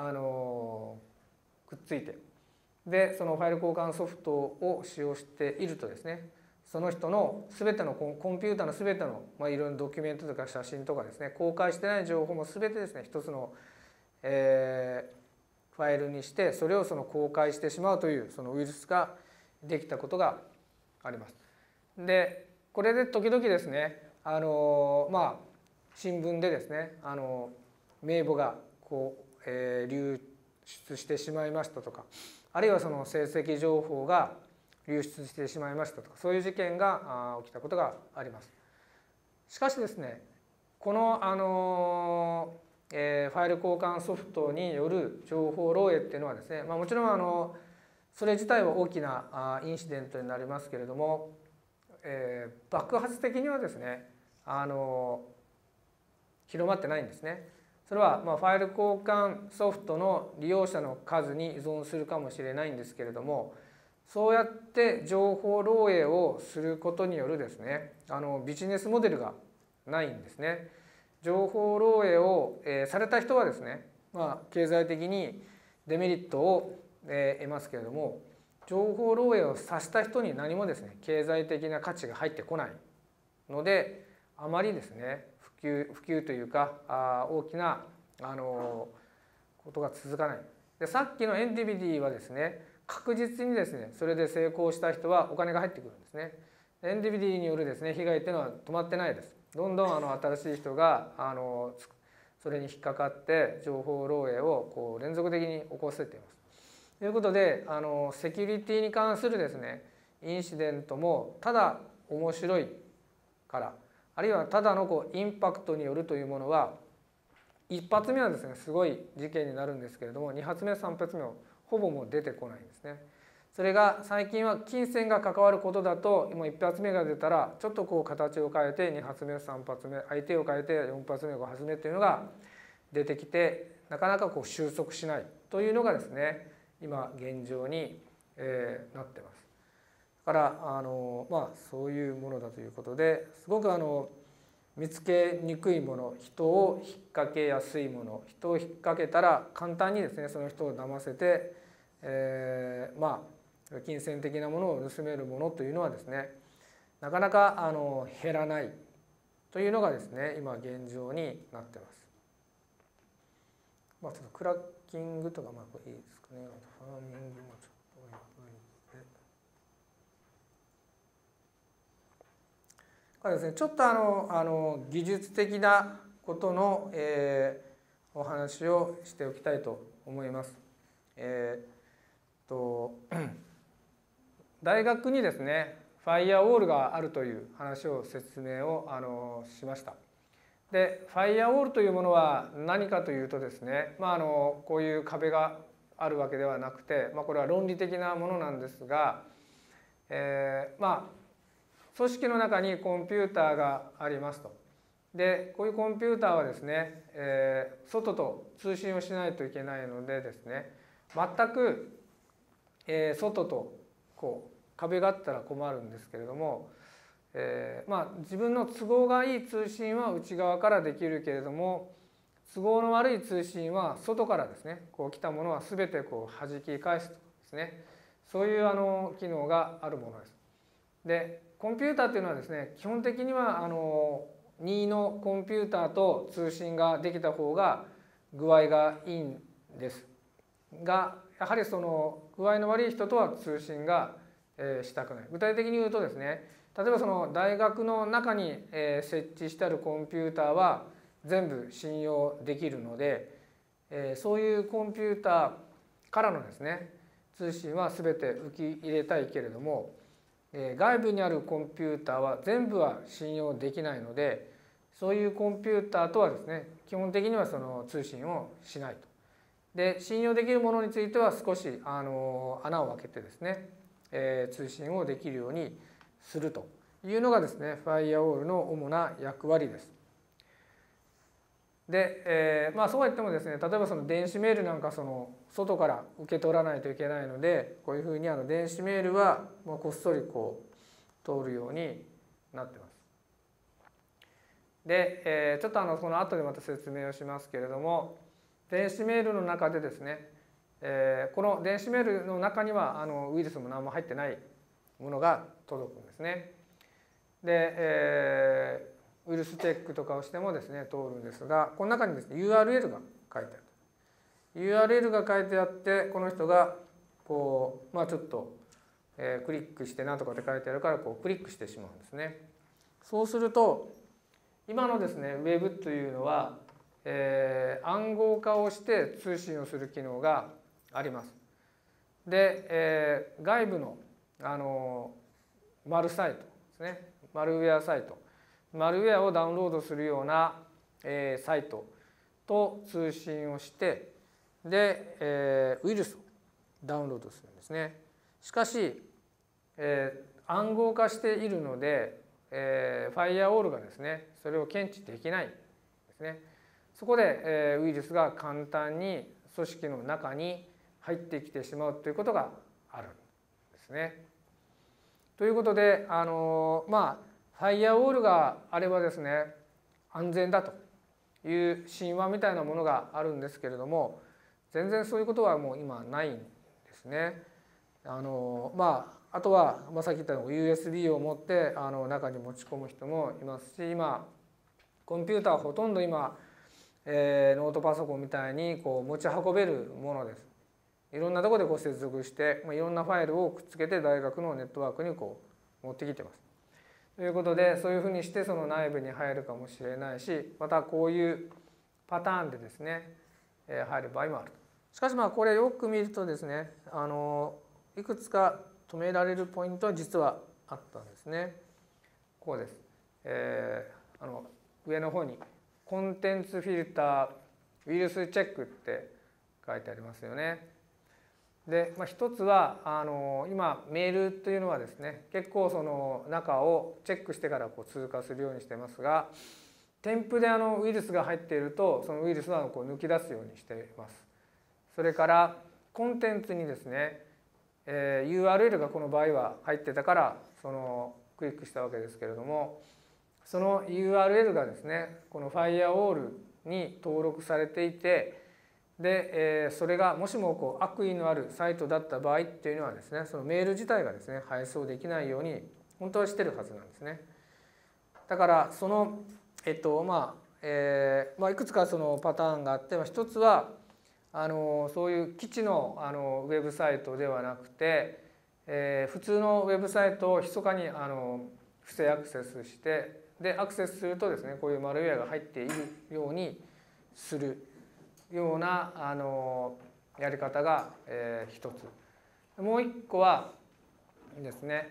くっついて、でそのファイル交換ソフトを使用しているとですね、その人の全てのコンピューターの全てのいろんなドキュメントとか写真とかですね、公開してない情報も全てですね一つの、ファイルにして、それをその公開してしまうというそのウイルスができたことがあります。でこれで時々ですね、新聞でですね名簿が流出してしまいましたとか、あるいはその成績情報が流出してしまいましたとか、そういう事件が起きたことがあります。しかしですね、このファイル交換ソフトによる情報漏洩っていうのはですね、もちろんそれ自体は大きなインシデントになりますけれども、爆発的にはですね広まってないんですね。それはファイル交換ソフトの利用者の数に依存するかもしれないんですけれども、そうやって情報漏洩をすることによるですねビジネスモデルがないんですね。情報漏洩をされた人はですね、経済的にデメリットを得ますけれども、情報漏洩をさせた人に何もですね経済的な価値が入ってこないので、あまりですね普及というか大きなことが続かない。でさっきのエンティビティはですね、確実にですねそれで成功した人はお金が入ってくるんですね。エンティビティによるですね被害っていうのは止まってないです。どんどん新しい人がそれに引っかかって情報漏洩を連続的に起こせています。ということでセキュリティに関するですねインシデントもただ面白いから、あるいはただのインパクトによるというものは、一発目はですねすごい事件になるんですけれども、2発目3発目はほぼもう出てこないんですね。それが最近は金銭が関わることだと、今1発目が出たらちょっと形を変えて2発目3発目、相手を変えて4発目5発目というのが出てきて、なかなか収束しないというのがですね今現状になってます。だからそういうものだということで、すごく見つけにくいもの、人を引っ掛けやすいもの、人を引っ掛けたら簡単にですねその人を騙せて、金銭的なものを盗めるものというのはですねなかなか減らないというのがですね今現状になってます。ちょっとクラッキングとかこれいいですかね。ファーミングもちょっとこれですね、ちょっと技術的なことの、お話をしておきたいと思います。大学にですねファイアウォールがあるという話を説明をしました。でファイアウォールというものは何かというとですね、こういう壁があるわけではなくて、これは論理的なものなんですが、組織の中にコンピューターがありますと。でこういうコンピューターはですね、外と通信をしないといけないのでですね、全く、外と壁があったら困るんですけれども、自分の都合がいい通信は内側からできるけれども、都合の悪い通信は外からですね来たものは全て弾き返すとですね、そういう機能があるものです。でコンピューターというのはですね基本的には任意のコンピューターと通信ができた方が具合がいいんです。 がやはりその具合の悪い人とは通信がしたくない。具体的に言うとですね、例えばその大学の中に設置してあるコンピューターは全部信用できるので、そういうコンピューターからのですね通信は全て受け入れたいけれども、外部にあるコンピューターは全部は信用できないので、そういうコンピューターとはですね基本的にはその通信をしないと。で信用できるものについては少し穴を開けてですね、通信をできるようにするというのがですねファイアウォールの主な役割です。で、そうは言ってもですね、例えばその電子メールなんかその外から受け取らないといけないので、こういうふうに電子メールはもうこっそりこう通るようになってます。で、ちょっとこの後でまた説明をしますけれども、電子メールの中でですね、この電子メールの中にはウイルスも何も入ってないものが届くんですね。で、ウイルスチェックとかをしてもですね通るんですが、この中にですね URL が書いてある。URL が書いてあって、この人がこうちょっとクリックして何とかって書いてあるからこうクリックしてしまうんですね。そうすると今のですねウェブというのは、暗号化をして通信をする機能があります。で、外部のマルサイトですね、マルウェアサイト、マルウェアをダウンロードするような、サイトと通信をして、で、ウイルスをダウンロードするんですね。しかし、暗号化しているので、ファイアウォールがですねそれを検知できないんですね。そこで、ウイルスが簡単に組織の中に入ってきてしまうということがあるんですね。ということでファイアウォールがあればですね安全だという神話みたいなものがあるんですけれども、全然そういうことはもう今ないんですね。あとは、さっき言ったように USB を持って中に持ち込む人もいますし、今コンピューターはほとんど今、ノートパソコンみたいにこう持ち運べるものです。いろんなところでこう接続して、いろんなファイルをくっつけて大学のネットワークにこう持ってきてます。ということで、そういうふうにしてその内部に入るかもしれないし、またこういうパターンでですね入る場合もある。しかしこれよく見るとですねいくつか止められるポイントは実はあったんですね。こうです。上の方にコンテンツフィルターウイルスチェックって書いてありますよね。で、一つは今メールというのはですね結構その中をチェックしてからこう通過するようにしてますが、添付でウイルスが入っているとそのウイルスはこう抜き出すようにしています。それからコンテンツにですね、URL がこの場合は入ってたからそのクリックしたわけですけれども、その URL がですねこのファイアウォールに登録されていて、で、それがもしもこう悪意のあるサイトだった場合っていうのはですねそのメール自体がですね配送できないように本当はしてるはずなんですね。だからそのいくつかそのパターンがあって、一つはそういう基地のウェブサイトではなくて、普通のウェブサイトを密かに不正アクセスして、でアクセスするとですねこういうマルウェアが入っているようにするようなやり方が一つ。もう一個はですね、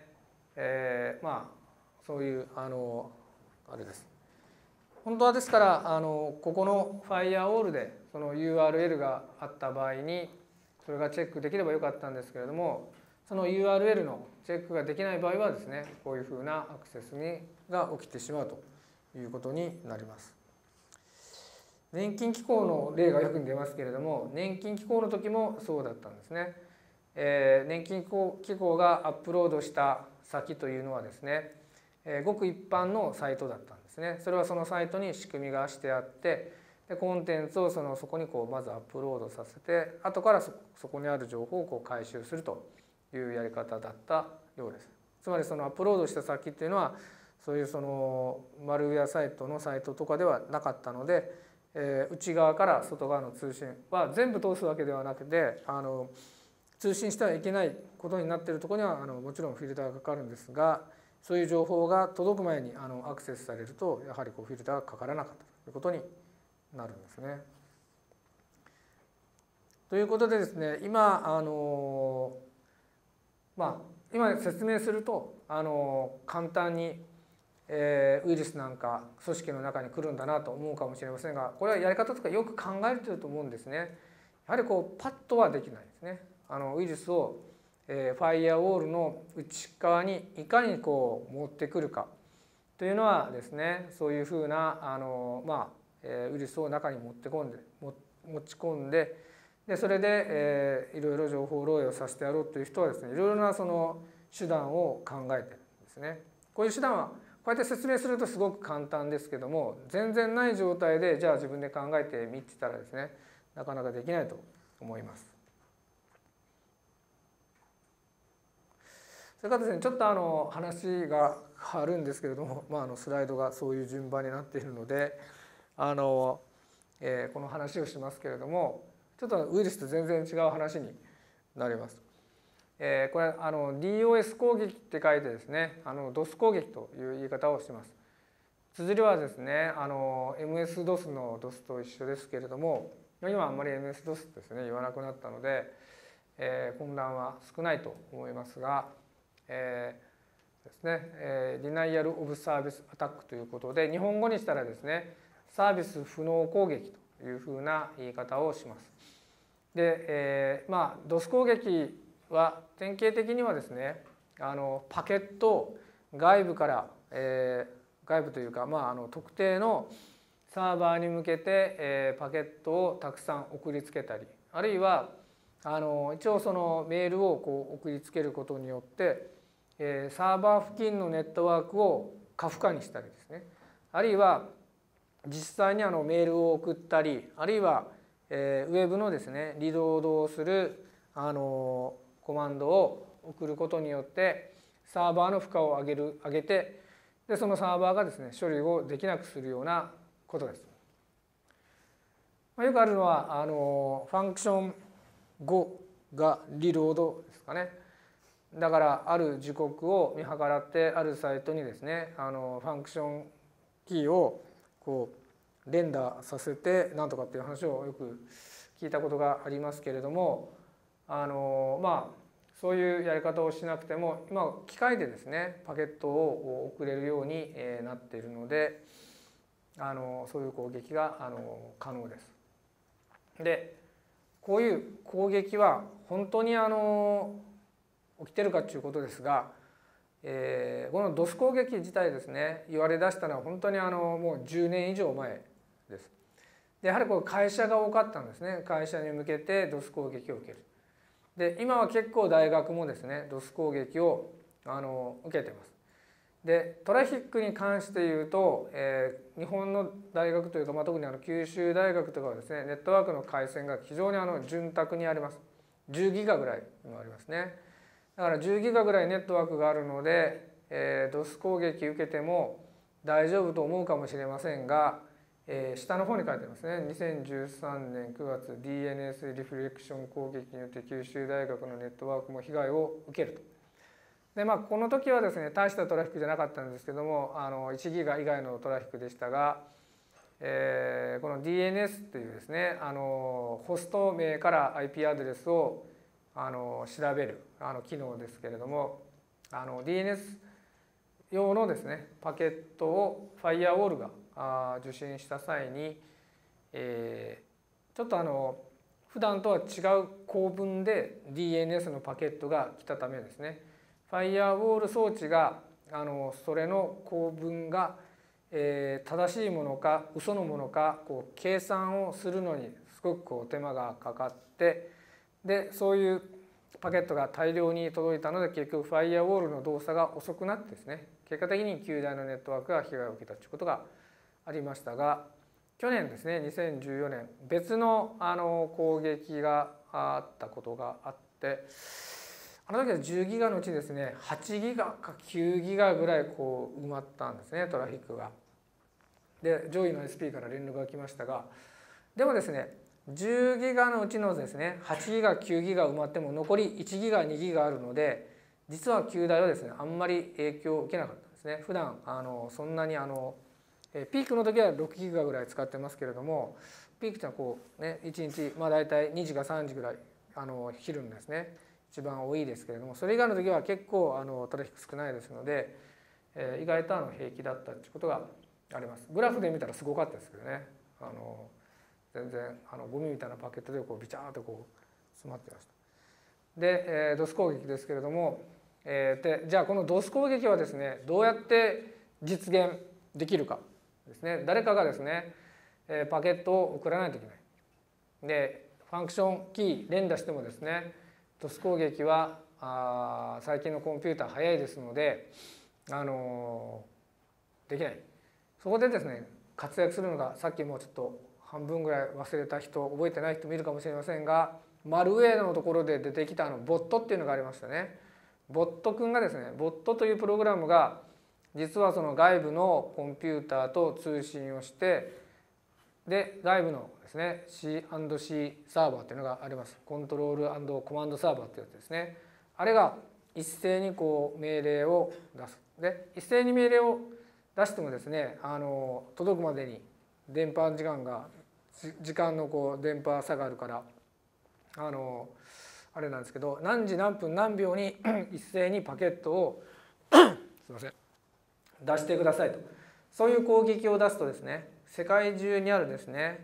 そういうあれです。本当はですからここのファイアウォールでその URL があった場合にそれがチェックできればよかったんですけれども、その URL のチェックができない場合はですねこういうふうなアクセスが起きてしまうということになります。年金機構の例がよく出ますけれども、年金機構の時もそうだったんですね。年金機構がアップロードした先というのはですね、ごく一般のサイトだったんですね。それはそのサイトに仕組みがしてあって、でコンテンツをそこにこうまずアップロードさせて、後からそこにある情報をこう回収するというやり方だったようです。つまりそのアップロードした先っていうのはそういうそのマルウェアサイトのサイトとかではなかったので、 内側から外側の通信は全部通すわけではなくて通信してはいけないことになっているところにはもちろんフィルターがかかるんですが、そういう情報が届く前にアクセスされるとやはりフィルターがかからなかったということになるんですね。ということでですね、今説明すると簡単にウイルスなんか組織の中に来るんだなと思うかもしれませんが、これはやり方とかよく考えてると思うんですね。やはりパッとはできないですね。ウイルスをファイアウォールの内側にいかに持ってくるかというのはですね、そういうふうなウイルスを中に持ち込んで、それでいろいろ情報漏洩をさせてやろうという人はですね、いろいろなその手段を考えてるんですね。こういう手段はこうやって説明するとすごく簡単ですけども、全然ない状態でじゃあ自分で考えてみてたらですね、なかなかできないと思います。それからですね、ちょっと話が変わるんですけれども、スライドがそういう順番になっているのでこの話をしますけれども、ちょっとウイルスと全然違う話になります。これDOS 攻撃って書いてですね、DOS 攻撃という言い方をします。綴りはですね、MS-DOS の DOS と一緒ですけれども、今あんまり MS-DOS ですね言わなくなったので、混乱は少ないと思いますが、ですね、Denial of Service Attack ということで、日本語にしたらですね、サービス不能攻撃というふうな言い方をします。で、DOS 攻撃は典型的にはですね、パケットを外部から、外部というか、特定のサーバーに向けて、パケットをたくさん送りつけたり、あるいは一応そのメールを送りつけることによってサーバー付近のネットワークを過負荷にしたりですね、あるいは実際にメールを送ったり、あるいはウェブのですねリロードをするコマンドを送ることによってサーバーの負荷を上げて、でそのサーバーがですね処理をできなくするようなことです。よくあるのはファンクション5がリロードですかね。だからある時刻を見計らってあるサイトにですねファンクションキーを連打させてなんとかっていう話をよく聞いたことがありますけれども、そういうやり方をしなくても今機械でですねパケットを送れるようになっているのでそういう攻撃が可能です。でこういう攻撃は本当に起きてるかということですが、このDOS攻撃自体ですね言われ出したのは本当にもう10年以上前です。でやはり会社が多かったんですね。会社に向けてDOS攻撃を受ける。で今は結構大学もですねDOS攻撃を受けてます。でトラフィックに関して言うと、日本の大学というか、特に九州大学とかはですねネットワークの回線が非常に潤沢にあります。10ギガぐらい今ありますね。だから10ギガぐらいネットワークがあるので、DOS 攻撃受けても大丈夫と思うかもしれませんが、下の方に書いてますね。2013年9月 DNS リフレクション攻撃によって九州大学のネットワークも被害を受けると。でこの時はですね大したトラフィックじゃなかったんですけども1ギガ以外のトラフィックでしたが、この DNS というですねホスト名から IP アドレスを調べる機能ですけれども、DNS 用のですねパケットをファイアウォールが受信した際に、ちょっと普段とは違う構文で DNS のパケットが来たためですね、ファイアウォール装置がそれの構文が正しいものか嘘のものか計算をするのにすごく手間がかかって、でそういうパケットが大量に届いたので結局ファイアウォールの動作が遅くなってですね結果的に旧大のネットワークが被害を受けたということがありましたが、去年ですね2014年別の攻撃があったことがあって、時は10ギガのうちですね8ギガか9ギガぐらい埋まったんですねトラフィックが。 で上位の SP から連絡が来ましたが、でもですね10ギガのうちのですね8ギガ9ギガ埋まっても残り1ギガ2ギガあるので、実は旧大はですねあんまり影響を受けなかったんですね。普段そんなにピークの時は6ギガぐらい使ってますけれども、ピークってのはこうね1日大体2時か3時ぐらい昼のですね一番多いですけれども、それ以外の時は結構取引少ないですので、意外と平気だったということがあります。グラフで見たらすごかったですけどね、全然ゴミみたいなパケットでこうビチャーっとこう詰まってました。で、DOS 攻撃ですけれども、じゃあこの DOS 攻撃はですねどうやって実現できるかですね。誰かがですねパケットを送らないといけない。でファンクションキー連打してもですね DOS 攻撃は最近のコンピューター早いですのでできない。そこでですね活躍するのが、さっきもちょっと半分ぐらい忘れた人、覚えてない人もいるかもしれませんが、マルウェアのところで出てきたボットっていうのがありましたね。ボットくんがですね、ボットというプログラムが実はその外部のコンピューターと通信をして、で外部のですね C&C サーバーっていうのがあります。コントロール&コマンドサーバーってやつですね。あれが一斉にこう命令を出す。で一斉に命令を出してもですね届くまでに電波時間のこう電波差があるからあれなんですけど、何時何分何秒に一斉にパケットをすいません出してくださいと、そういう攻撃を出すとですね、世界中にあるですね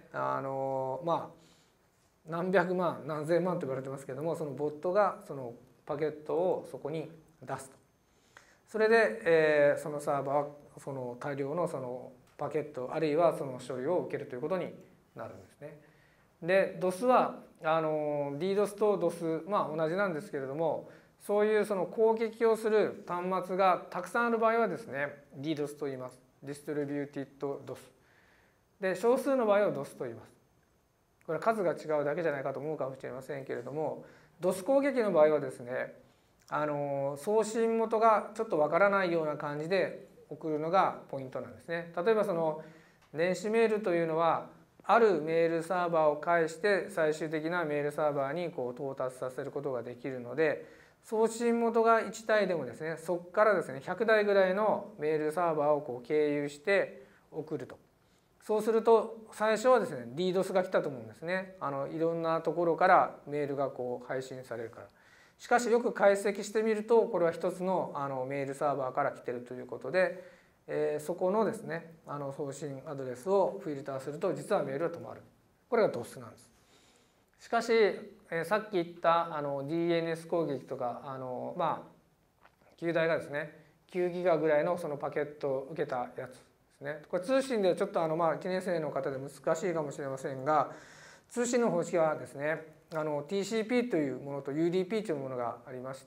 何百万何千万と言われてますけども、そのボットがそのパケットをそこに出すと。それで、そのサーバーはその大量のそのパケットあるいはその処理を受けるということになるんですね。で DOS はDDoS と DOS 同じなんですけれども、そういうその攻撃をする端末がたくさんある場合はですね DDoS と言います。Distributed DOS で、少数の場合は DOS と言います。これは数が違うだけじゃないかと思うかもしれませんけれども、 DOS 攻撃の場合はですね送信元がちょっとわからないような感じで送るのがポイントなんですね。例えばその電子メールというのはあるメールサーバーを介して最終的なメールサーバーにこう到達させることができるので、送信元が1台でもですねそこからですね100台ぐらいのメールサーバーをこう経由して送ると。そうすると最初はですね DDoS が来たと思うんですね。いろんなところからメールがこう配信されるから。しかしよく解析してみるとこれは一つのメールサーバーから来てるということで、そこのですね送信アドレスをフィルターすると実はメールが止まる。これが DOS なんです。しかしさっき言ったDNS 攻撃とか旧大がですね9ギガぐらいのそのパケットを受けたやつですね。これ通信でちょっと1年生の方で難しいかもしれませんが、通信の方式はですねTCP というものと UDP というものがありまして、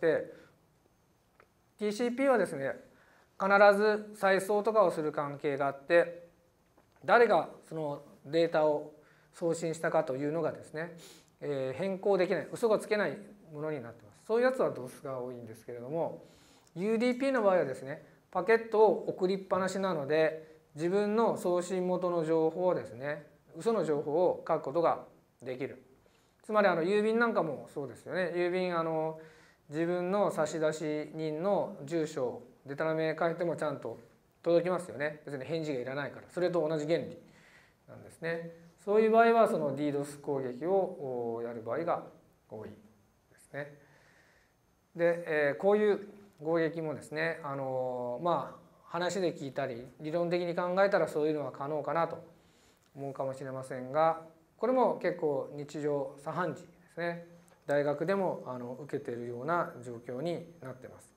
TCP はですね必ず再送とかをする関係があって、誰がそのデータを送信したかというのがですね、変更できない、嘘がつけないものになっています。そういうやつは DOS が多いんですけれども、 UDP の場合はですねパケットを送りっぱなしなので、自分の送信元の情報をですね嘘の情報を書くことができる。つまり郵便なんかもそうですよね。郵便自分の差出人の住所をでたらめ書いてもちゃんと届きますよね。別に返事がいらないから。それと同じ原理なんですね。そういう場合はその DDoS 攻撃をやる場合が多いですね。で、こういう攻撃もですね話で聞いたり理論的に考えたらそういうのは可能かなと思うかもしれませんが、これも結構日常茶飯事ですね。大学でも受けているような状況になっています。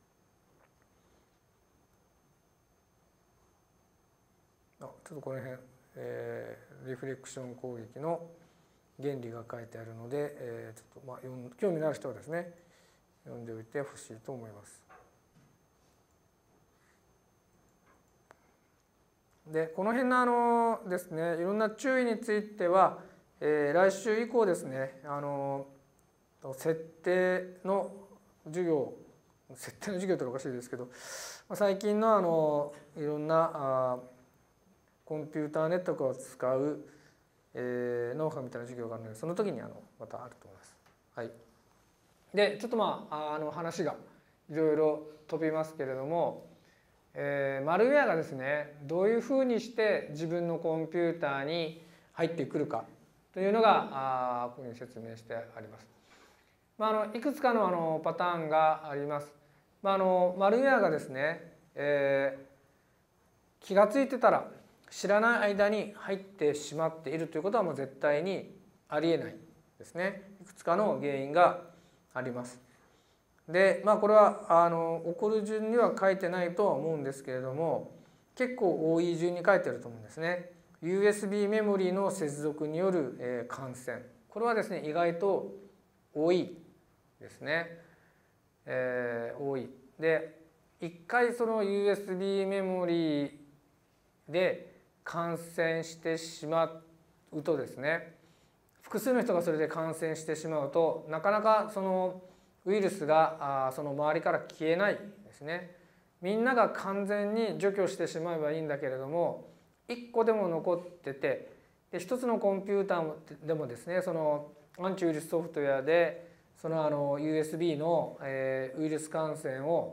ちょっとこの辺、リフレクション攻撃の原理が書いてあるので、ちょっと興味のある人はですね読んでおいてほしいと思います。でこの辺のですねいろんな注意については、来週以降ですね設定の授業っておかしいですけど、最近のいろんなコンピューターネットワークを使う、ノウハウみたいな授業があるので、その時にまたあると思います。はい、でちょっと話がいろいろ飛びますけれども、マルウェアがですねどういうふうにして自分のコンピューターに入ってくるかというのがここに説明してあります。いくつかのパターンがあります。マルウェアがですね、気が付いてたら知らない間に入ってしまっているということはもう絶対にありえないですね。いくつかの原因があります。でこれは起こる順には書いてないとは思うんですけれども、結構多い順に書いてあると思うんですね。USB メモリの接続による感染、これはですね意外と多いですね。多い。で一回その USB メモリで感染してしまうとですね、複数の人がそれで感染してしまうとなかなかそのウイルスがその周りから消えないですね。みんなが完全に除去してしまえばいいんだけれども、1個でも残ってて、で1つのコンピューターでもですね、そのアンチウイルスソフトウェアでそのUSB のウイルス感染を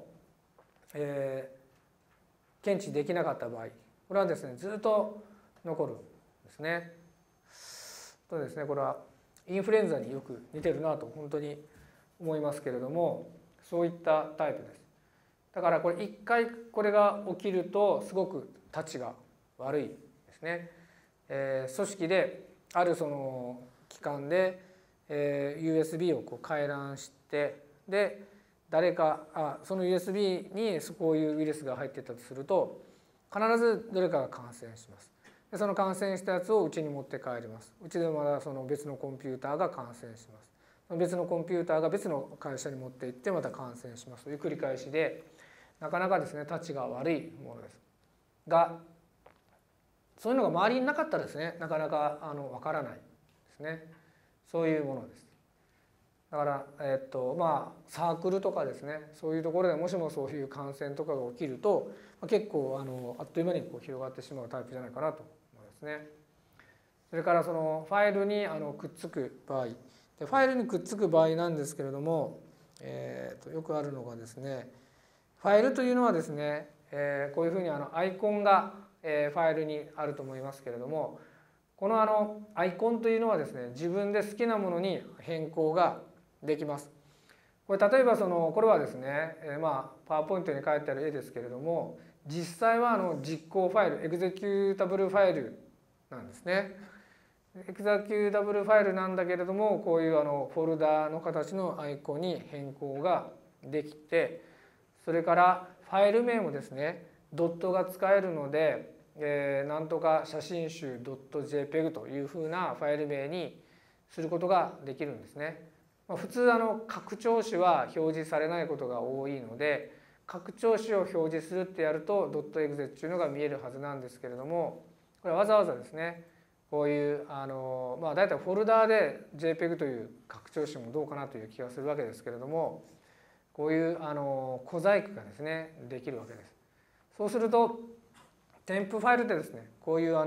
検知できなかった場合、これはですねずっと残るんですね。とですね、これはインフルエンザによく似てるなと本当に思いますけれども、そういったタイプです。だからこれ一回これが起きるとすごくたちが悪いですね。組織であるその機関で、USB を回覧して、で誰かその USB にこういうウイルスが入っていたとすると必ずどれかが感染します。でその感染したやつをうちに持って帰ります。うちでまだその別のコンピューターが感染します。別のコンピューターが別の会社に持って行ってまた感染しますという繰り返しで、なかなかですねたちが悪いものですが、そういうのが周りになかったらですねなかなかわからないですね。そういうものです。だからサークルとかですね、そういうところでもしもそういう感染とかが起きると結構あっという間に広がってしまうタイプじゃないかなと思いますね。それからそのファイルにくっつく場合、ファイルにくっつく場合なんですけれども、よくあるのがですね、ファイルというのはですね、こういうふうにアイコンがファイルにあると思いますけれども、このアイコンというのはですね自分で好きなものに変更ができます。これ例えばこれはですね、パワーポイントに書いてある絵ですけれども、実際は実行ファイル、エグゼキュータブルファイルなんですね。エグゼキュータブルファイルなんだけれども、こういうフォルダの形のアイコンに変更ができて、それからファイル名もですねドットが使えるので、なんとか写真集 .jpg というふうなファイル名にすることができるんですね。普通拡張子は表示されないことが多いので、拡張子を表示するってやると .exe っていうのが見えるはずなんですけれども、これわざわざですねこういう大体フォルダーで JPEG という拡張子もどうかなという気がするわけですけれども、こういう小細工がですねできるわけです。そうすると添付ファイルでですねこういう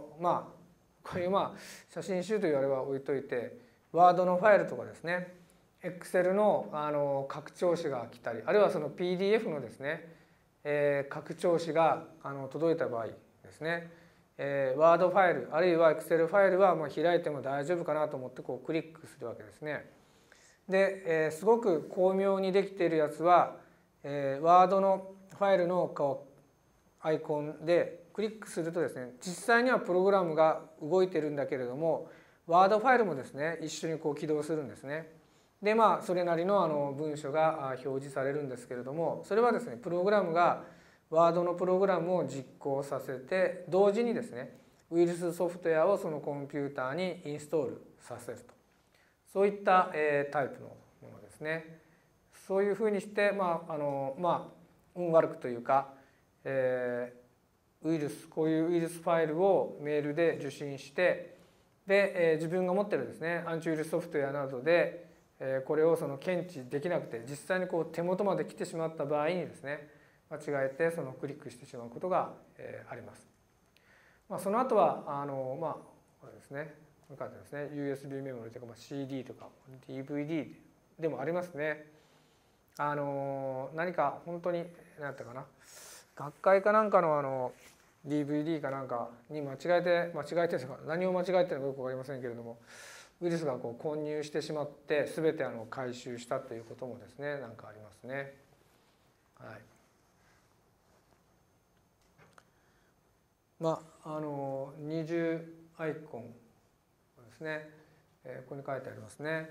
写真集というあれは置いといて、ワードのファイルとかですね Excel の拡張子が来たり、あるいはその PDF のですね拡張子が届いた場合ですね、ワードファイルあるいは Excel ファイルはもう開いても大丈夫かなと思ってこうクリックするわけですね。で、すごく巧妙にできているやつは、ワードのファイルのアイコンでクリックするとですね、実際にはプログラムが動いてるんだけれども、ワードファイルもですね一緒に起動するんですね。でそれなりの文章が表示されるんですけれども、それはですねプログラムがワードのプログラムを実行させて、同時にですねウイルスソフトウェアをそのコンピューターにインストールさせると、そういったタイプのものですね。そういうふうにして運悪くというか、こういうウイルスファイルをメールで受信して、で自分が持ってるですねアンチウイルスソフトウェアなどでこれを検知できなくて、実際に手元まで来てしまった場合にですね間違えてクリックしてしまうことがあります。 その後はこれですね、こういう感じですね、USB メモリとか、CD とか DVD でもありますね。何か本当に何だったかな、学会かなんかのDVD かなんかに間違えてとか何を間違えてるのかよく分かりませんけれども、ウイルスが混入してしまって全て回収したということもですね、なんかありますね。はい。二重アイコンですね、ここに書いてありますね。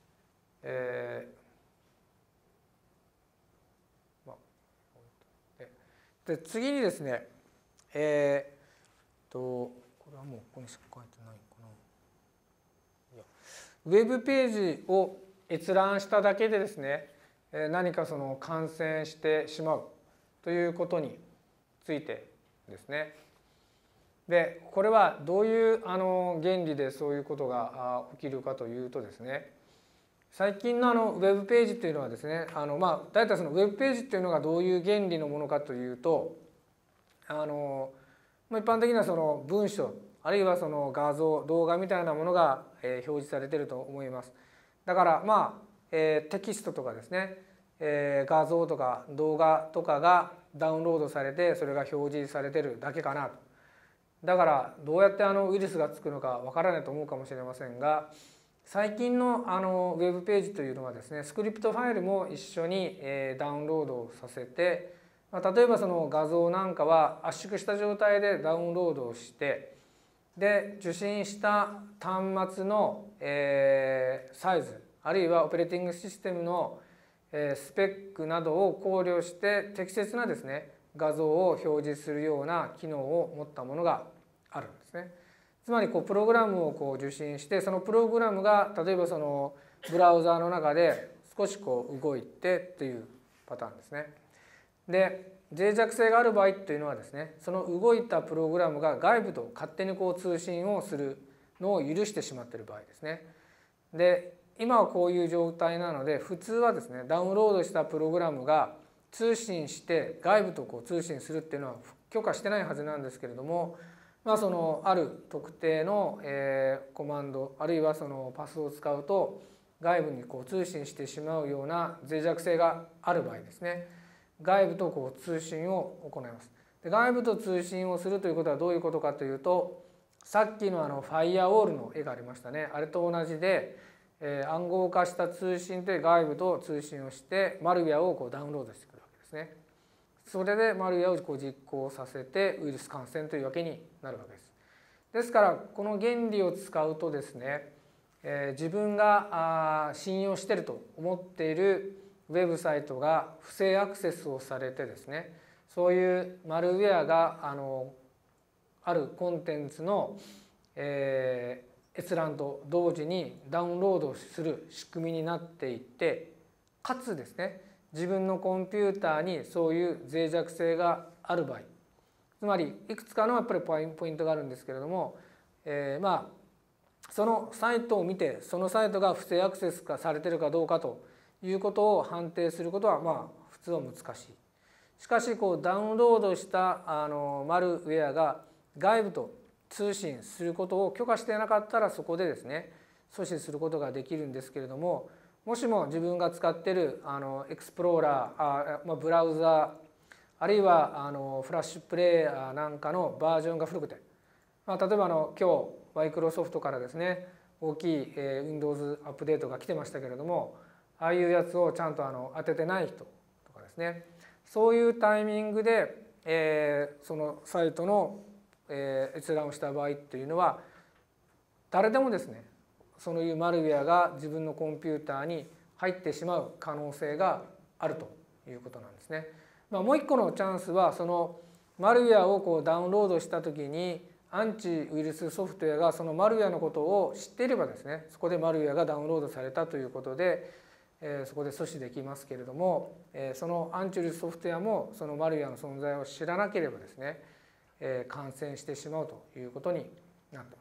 で次にですね、これはもうここにしか書いてないかな。ウェブページを閲覧しただけでですね、何か感染してしまうということについてですね。でこれはどういう原理でそういうことが起きるかというとですね、最近のウェブページというのはですね、大体そのウェブページというのがどういう原理のものかというと、一般的なその文章あるいはその画像動画みたいなものが表示されていると思います。だからテキストとかですね、画像とか動画とかがダウンロードされてそれが表示されているだけかなと。だからどうやってウイルスがつくのかわからないと思うかもしれませんが、最近のウェブページというのはですね、スクリプトファイルも一緒にダウンロードさせて、例えばその画像なんかは圧縮した状態でダウンロードをして、で受信した端末のサイズあるいはオペレーティングシステムのスペックなどを考慮して適切なですね画像を表示するような機能を持ったものがあるんですね。つまりプログラムを受信して、そのプログラムが例えばそのブラウザーの中で少し動いてっていうパターンですね。で脆弱性がある場合っていうのはですね、その動いたプログラムが外部と勝手に通信をするのを許してしまっている場合ですね。で今はこういう状態なので、普通はですねダウンロードしたプログラムが通信して外部と通信するっていうのは許可してないはずなんですけれども、そのある特定のコマンドあるいはそのパスを使うと外部に通信してしまうような脆弱性がある場合ですね、外部と通信を行います。で外部と通信をするということはどういうことかというと、さっきのファイアウォールの絵がありましたね。あれと同じで、暗号化した通信で外部と通信をしてマルウェアをダウンロードしてくるわけですね。それでマルウェアを実行させてウイルス感染というわけになるわけです。ですからこの原理を使うとですね、自分が信用していると思っているウェブサイトが不正アクセスをされてですね、そういうマルウェアがあるコンテンツの閲覧と同時にダウンロードする仕組みになっていて、かつですね自分のコンピューターにそういう脆弱性がある場合、つまりいくつかのやっぱりポイントがあるんですけれども、そのサイトを見てそのサイトが不正アクセス化されているかどうかということを判定することは普通は難しい。しかしダウンロードしたマルウェアが外部と通信することを許可していなかったらそこでですね阻止することができるんですけれども、もしも自分が使っているエクスプローラーブラウザーあるいはフラッシュプレイヤーなんかのバージョンが古くて、例えば今日マイクロソフトからですね大きい Windows アップデートが来てましたけれども、ああいうやつをちゃんと当ててない人とかですね、そういうタイミングでそのサイトの閲覧をした場合っていうのは誰でもですねそういうマルウェアが自分のコンピューターに入ってしまう可能性があるということなんですね。もう一個のチャンスはそのマルウェアをダウンロードした時にアンチウイルスソフトウェアがそのマルウェアのことを知っていればですね、そこでマルウェアがダウンロードされたということでそこで阻止できますけれども、そのアンチウイルスソフトウェアもそのマルウェアの存在を知らなければですね感染してしまうということになっています。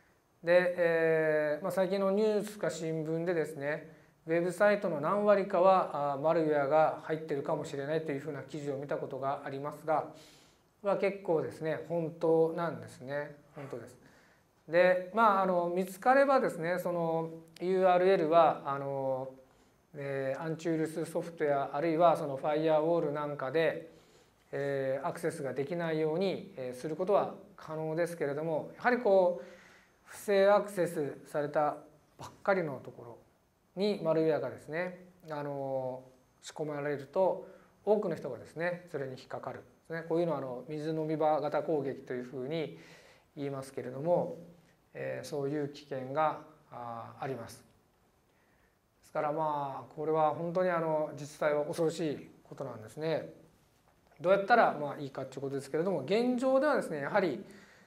で、最近のニュースか新聞でですねウェブサイトの何割かはマルウェアが入っているかもしれないというふうな記事を見たことがありますが、 は結構ですね本当なんですね。本当です。で見つかればですねその URL はアンチウイルスソフトウェアあるいはそのファイアウォールなんかでアクセスができないようにすることは可能ですけれども、やはりこう不正アクセスされたばっかりのところにマルウェアがですね仕込まれると多くの人がですねそれに引っかかるですね。こういうのは水飲み場型攻撃というふうに言いますけれども、そういう危険があります。ですからこれは本当に実際は恐ろしいことなんですね。どうやったらいいかということですけれども、現状ではですねやはり、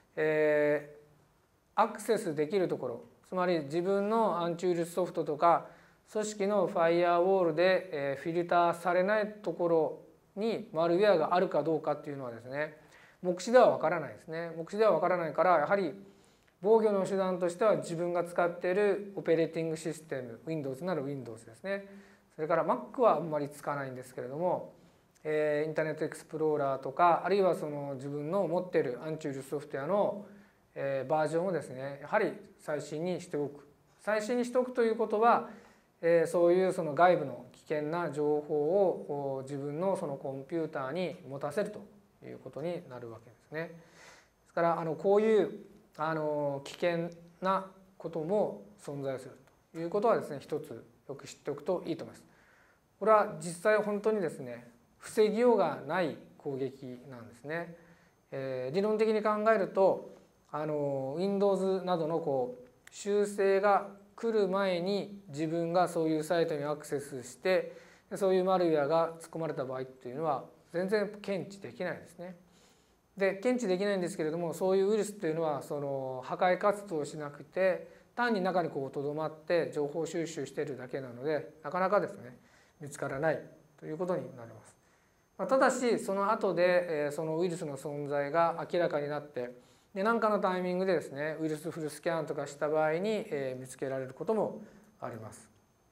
アクセスできるところ、つまり自分のアンチウイルスソフトとか組織のファイアウォールでフィルターされないところにマルウェアがあるかどうかっていうのはですね目視ではわからないですね。目視ではわからないから、やはり防御の手段としては自分が使っているオペレーティングシステム Windows なら Windows ですね。それから Mac はあんまりつかないんですけれども、インターネットエクスプローラーとかあるいはその自分の持っているアンチウイルスソフトウェアのバージョンをですねやはり最新にしておく。最新にしておくということはそういうその外部の危険な情報を自分のそのコンピューターに持たせるということになるわけですね。ですからこういう危険なことも存在するということはですね一つよく知っておくといいと思います。これは実際本当にですね防ぎようがない攻撃なんですね。理論的に考えるとWindows などの修正が来る前に自分がそういうサイトにアクセスしてそういうマルウェアが突っ込まれた場合っていうのは全然検知できないですね。で検知できないんですけれども、そういうウイルスっていうのはその破壊活動をしなくて単に中にとどまって情報収集しているだけなのでなかなかですね見つからないということになります。ただしその後でそのウイルスの存在が明らかになって何かのタイミングでですねウイルスフルスキャンとかした場合に見つけられることもあります。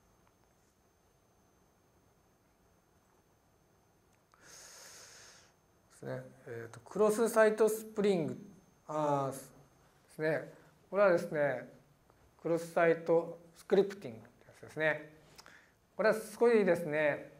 ですね。クロスサイトスプリングですね。これはですねクロスサイトスクリプティングってやつですね。これはすごいですね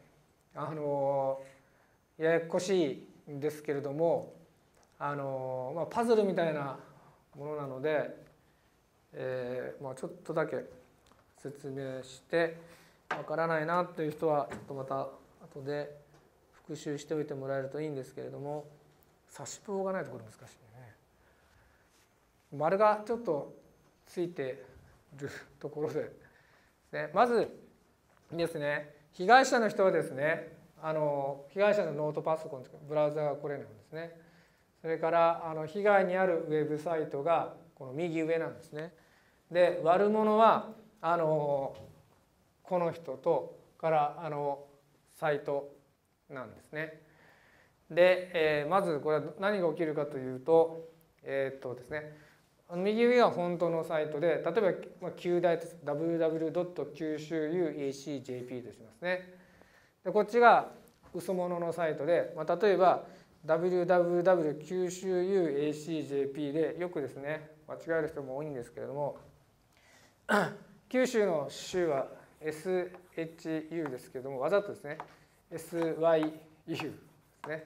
ややこしいんですけれどもパズルみたいなものなので、ちょっとだけ説明してわからないなという人はちょっとまた後で復習しておいてもらえるといいんですけれども、差し棒がないところ難しいね。丸がちょっとついているところで、まずですね被害者の人はですね被害者のノートパソコンとかブラウザがこれなんですね。それから被害にあるウェブサイトがこの右上なんですね。で悪者はこの人とからサイトなんですね。で、まずこれは何が起きるかというとですね右上が本当のサイトで、例えば旧大 www.kyushuacjp としますね。でこっちが嘘物のサイトで、例えば www.kyushuacjp でよくですね間違える人も多いんですけれども九州の州は SHU ですけれどもわざとですね SYU ですね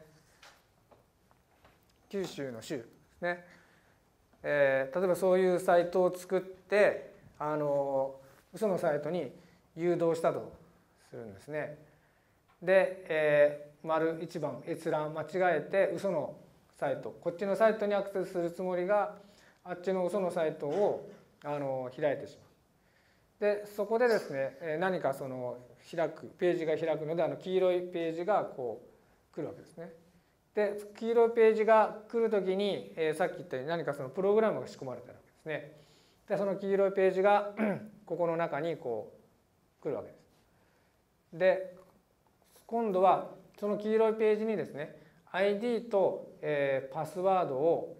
九州の州ですね。例えばそういうサイトを作って嘘のサイトに誘導したとするんですね。で、丸1番閲覧間違えて嘘のサイト、こっちのサイトにアクセスするつもりがあっちの嘘のサイトを開いてしまう。でそこでですね何かその開くページが開くので黄色いページが来るわけですね。で黄色いページが来るときにさっき言ったように何かそのプログラムが仕込まれているわけですね。でその黄色いページがここの中に来るわけです。で今度はその黄色いページにですね ID とパスワードを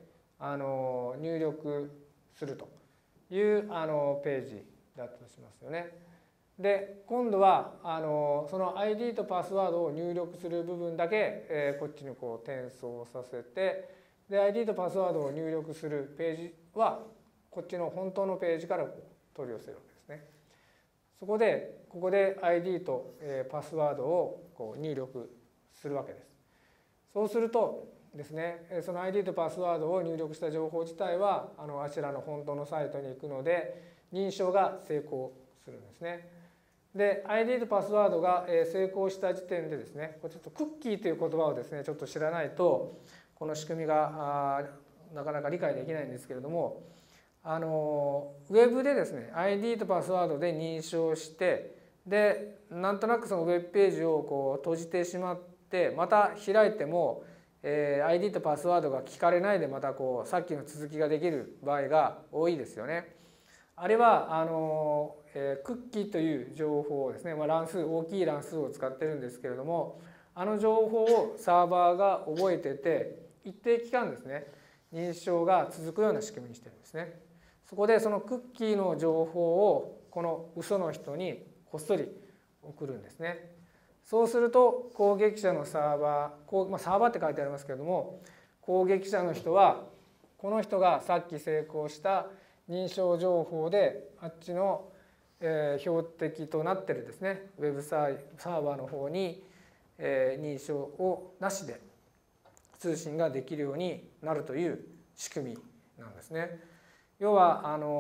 入力するというページだとしますよね。 で今度はその ID とパスワードを入力する部分だけ、こっちにこう転送させて、で ID とパスワードを入力するページはこっちの本当のページからこう取り寄せるわけですね。そこでここで ID とパスワードをこう入力するわけです。そうするとですね、その ID とパスワードを入力した情報自体はあちらの本当のサイトに行くので認証が成功するんですね。で ID とパスワードが成功した時点でですね、これちょっとクッキーという言葉をですねちょっと知らないとこの仕組みがなかなか理解できないんですけれども、ウェブでですね ID とパスワードで認証して、でなんとなくそのウェブページをこう閉じてしまってまた開いても、ID とパスワードが聞かれないでまたこうさっきの続きができる場合が多いですよね。あれはクッキーという情報をですね、乱数大きい乱数を使ってるんですけれども、情報をサーバーが覚えてて一定期間ですね認証が続くような仕組みにしてるんですね。そこでそのクッキーの情報をこの嘘の人にこっそり送るんですね。そうすると攻撃者のサーバー、サーバーって書いてありますけれども、攻撃者の人はこの人がさっき成功した認証情報であっちの標的となっているですねウェブサーバーの方に認証をなしで通信ができるようになるという仕組みなんですね。要は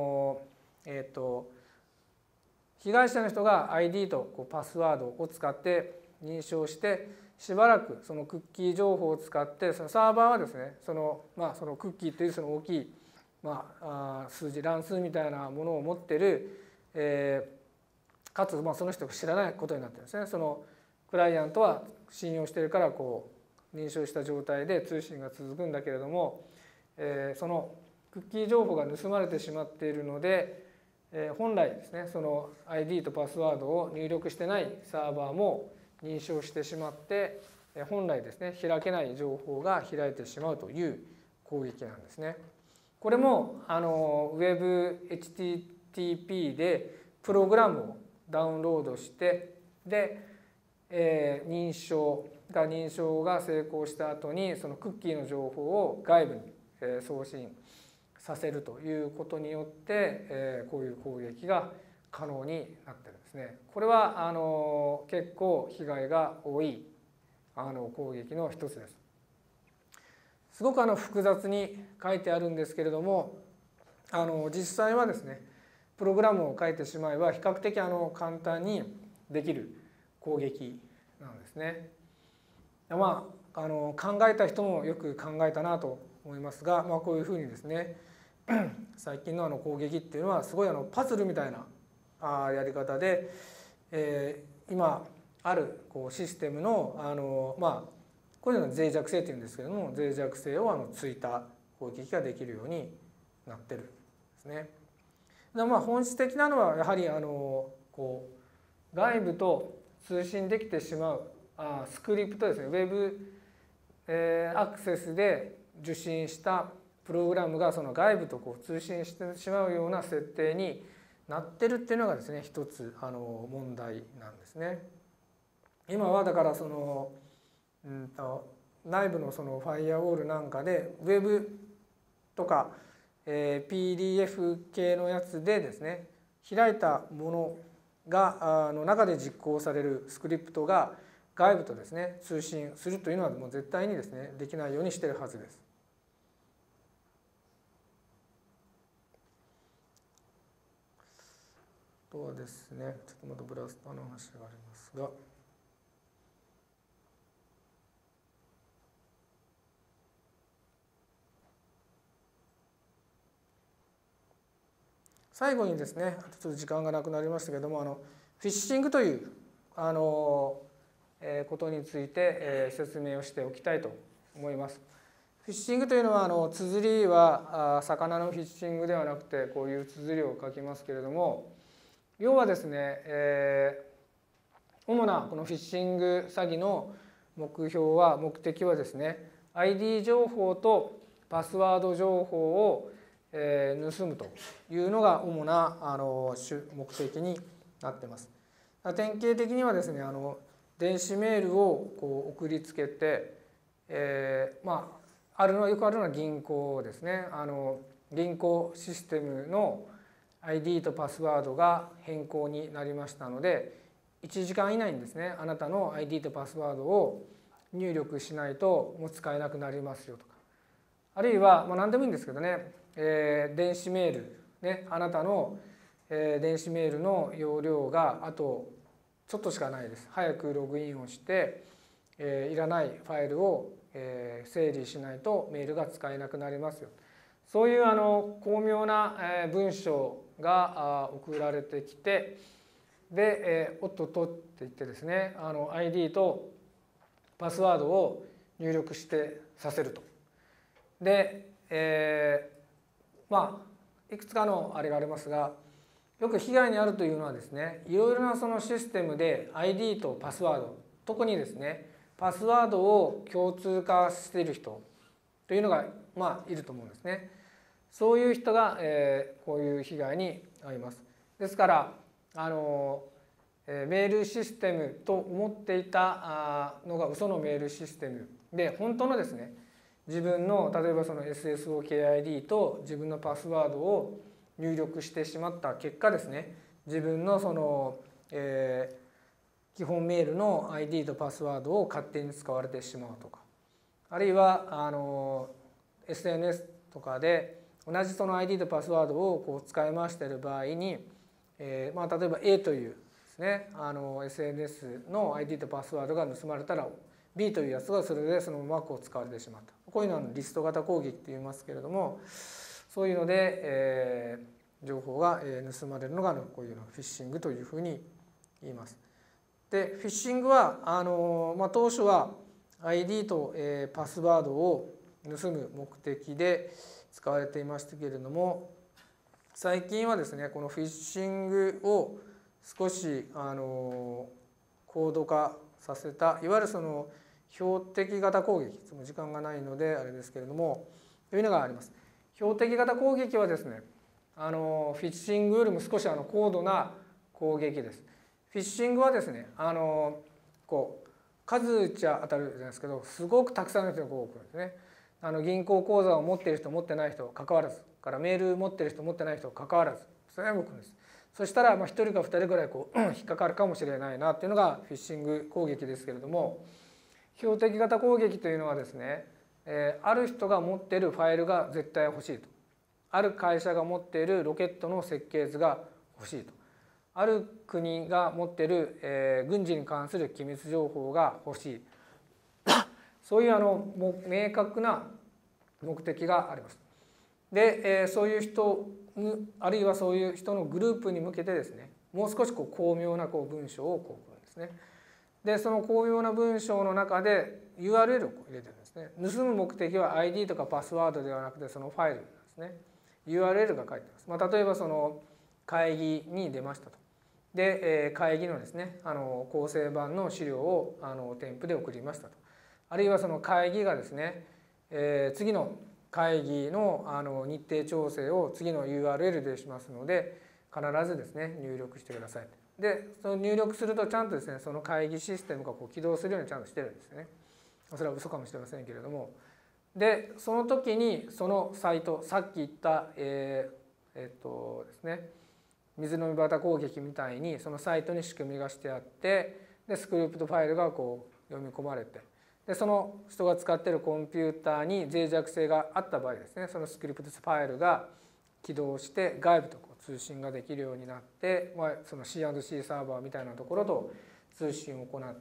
被害者の人が ID とパスワードを使って認証してしばらくそのクッキー情報を使ってそのサーバーはですねそのクッキーというその大きい数字乱数みたいなものを持っている、かつその人が知らないことになってるんですね。そのクライアントは信用しているからこう認証した状態で通信が続くんだけれども、そのクッキー情報が盗まれてしまっているので、本来ですねその ID とパスワードを入力してないサーバーも認証してしまって本来ですね開けない情報が開いてしまうという攻撃なんですね。これもWeb HTTP でプログラムをダウンロードしてで、認証が成功した後にそのクッキーの情報を外部に送信させるということによってこういう攻撃が可能になってるんですね。これは結構被害が多い攻撃の一つです。すごく複雑に書いてあるんですけれども実際はですねプログラムを書いてしまえば比較的簡単にできる攻撃なんですね。考えた人もよく考えたなと思いますが、こういうふうにですね最近の攻撃っていうのはすごいパズルみたいなやり方で、今あるシステムのこういうのは脆弱性というんですけれども脆弱性をついた攻撃ができるようになってるんですね。本質的なのはやはり外部と通信できてしまうスクリプトですね。ウェブアクセスで受信したプログラムがその外部と通信してしまうような設定になってるっていうのがですね一つ問題なんですね。今はだからその内部のそのファイアウォールなんかでウェブとかPDF 系のやつでですね開いたものが中で実行されるスクリプトが外部とですね通信するというのはもう絶対にですねできないようにしているはずです。あとはですねちょっとまたブラスターの話がありますが。最後にですねちょっと時間がなくなりましたけれどもフィッシングということについて説明をしておきたいと思います。フィッシングというのは綴りは魚のフィッシングではなくてこういう綴りを書きますけれども、要はですね、主なこのフィッシング詐欺の目的はですね ID 情報とパスワード情報を盗むというのが主な目的になっています。 典型的にはですね電子メールをこう送りつけて、まあよくあるのは銀行ですね。銀行システムの ID とパスワードが変更になりましたので、1時間以内にですねあなたの ID とパスワードを入力しないともう使えなくなりますよとか、あるいは何でもいいんですけどね、電子メールね、あなたの電子メールの容量があとちょっとしかないです。早くログインをして、いらないファイルを整理しないとメールが使えなくなりますよ。そういう巧妙な文章が送られてきて、で、おっとっとって言ってですね、ID とパスワードを入力してさせると。で、いくつかのあれがありますが、よく被害に遭うというのはですね、いろいろなそのシステムで ID とパスワード、特にですねパスワードを共通化している人というのがいると思うんですね。そういう人がこういう被害に遭います。ですからメールシステムと思っていたのが嘘のメールシステムで、本当のですね自分の例えばその SSOKID と自分のパスワードを入力してしまった結果ですね、自分のその、基本メールの ID とパスワードを勝手に使われてしまうとか、あるいはSNS とかで同じその ID とパスワードをこう使い回している場合に、例えば A というですねSNS の ID とパスワードが盗まれたら B というやつがそれでそのマークを使われてしまった。こういうのはリスト型攻撃と言いますけれども、そういうので、情報が盗まれるのがこういうのフィッシングというふうに言います。でフィッシングは当初は ID とパスワードを盗む目的で使われていましたけれども、最近はですねこのフィッシングを少し高度化させた、いわゆるその標的型攻撃、その時間がないのであれですけれどもというのがあります。標的型攻撃はですねフィッシングよりも少し高度な攻撃です。フィッシングはですねこう数打ちゃ当たるじゃないですけど、すごくたくさんの人がこう来るんですね。銀行口座を持っている人持ってない人関わらずからメール持っている人持ってない人関わらず全部来るんです。そしたら1人か2人ぐらいこう引っかかるかもしれないなっていうのがフィッシング攻撃ですけれども、標的型攻撃というのはですね、ある人が持っているファイルが絶対欲しいと、ある会社が持っているロケットの設計図が欲しいと、ある国が持っている、軍事に関する機密情報が欲しいそういう明確な目的があります。で、そういう人あるいはそういう人のグループに向けてですね、もう少しこう巧妙なこう文章をこう送るんですね。でその巧妙な文章の中で URL を入れてるんですね。盗む目的は ID とかパスワードではなくてそのファイルなんですね。URL が書いてます。例えばその会議に出ましたと。で会議のですね構成版の資料を添付で送りましたと。あるいはその会議がですね、次の会議の日程調整を次の URL でしますので必ずですね入力してください。でその入力するとちゃんとですねその会議システムがこう起動するようにちゃんとしてるんですね。それは嘘かもしれませんけれども、でその時にそのサイト、さっき言ったですね水飲み旗攻撃みたいにそのサイトに仕組みがしてあって、でスクリプトファイルがこう読み込まれて、でその人が使っているコンピューターに脆弱性があった場合ですね、そのスクリプトファイルが起動して外部とこう通信ができるようになって、その C&C サーバーみたいなところと通信を行って、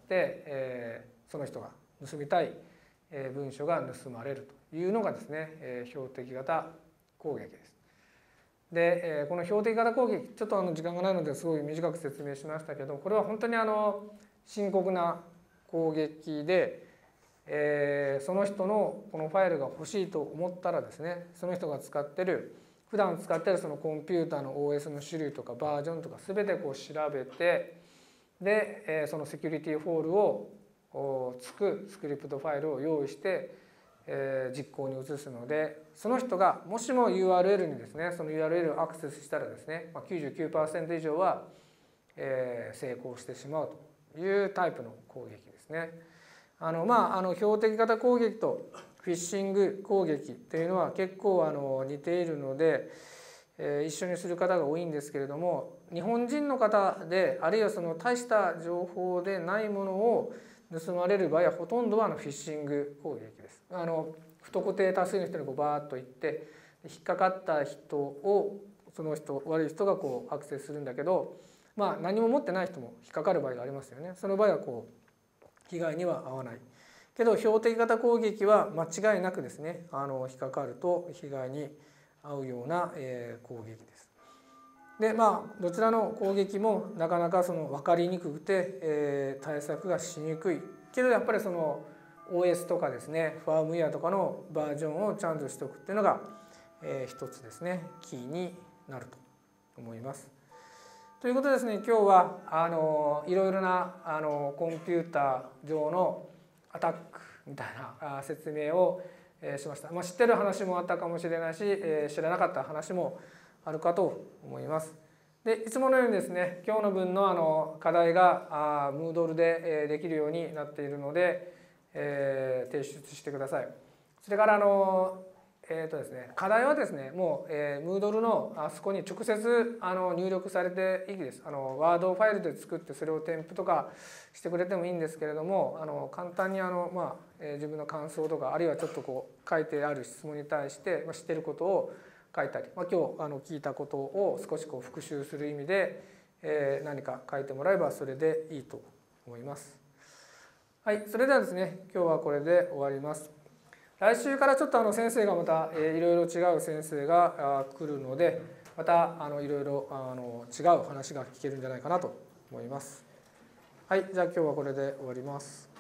その人が盗みたい文書が盗まれるというのがですね標的型攻撃です。でこの標的型攻撃ちょっと時間がないのですごい短く説明しましたけど、これは本当に深刻な攻撃で、その人のこのファイルが欲しいと思ったらですね、その人が使ってる普段使ってるそのコンピューターの OS の種類とかバージョンとか全てこう調べて、でそのセキュリティフォールをつくスクリプトファイルを用意して実行に移すので、その人がもしも URL にですねその URL をアクセスしたらですね 99% 以上は成功してしまうというタイプの攻撃ですね。標的型攻撃とフィッシング攻撃っていうのは結構似ているので、一緒にする方が多いんですけれども、日本人の方であるいはその大した情報でないものを盗まれる場合はほとんどはフィッシング攻撃です。不特定多数の人にバーッと行って引っかかった人をその人悪い人がアクセスするんだけど、何も持ってない人も引っかかる場合がありますよね。その場合は被害には遭わないけど、標的型攻撃は間違いなくですね引っかかると被害に遭うような攻撃です。でどちらの攻撃もなかなか分かりにくくて対策がしにくいけど、やっぱりOS とかですねファームウェアとかのバージョンをちゃんとしておくっていうのが一つですねキーになると思います。ということでですね、今日はいろいろなコンピューター上のアタックみたいな説明をしました。知ってる話もあったかもしれないし、知らなかった話もあるかと思います。でいつものようにですね、今日の分の課題がMoodleでできるようになっているので、提出してください。それからですね、課題はですね、もう、Moodle のあそこに直接入力されていいです。ワードファイルで作ってそれを添付とかしてくれてもいいんですけれども、簡単に自分の感想とかあるいはちょっと書いてある質問に対して、知ってることを書いたり、今日聞いたことを少し復習する意味で、何か書いてもらえばそれでいいと思います。はい、それではですね、今日はこれで終わります。来週からちょっと先生がまたいろいろ違う先生が来るので、またいろいろ違う話が聞けるんじゃないかなと思います。はい、じゃあ今日はこれで終わります。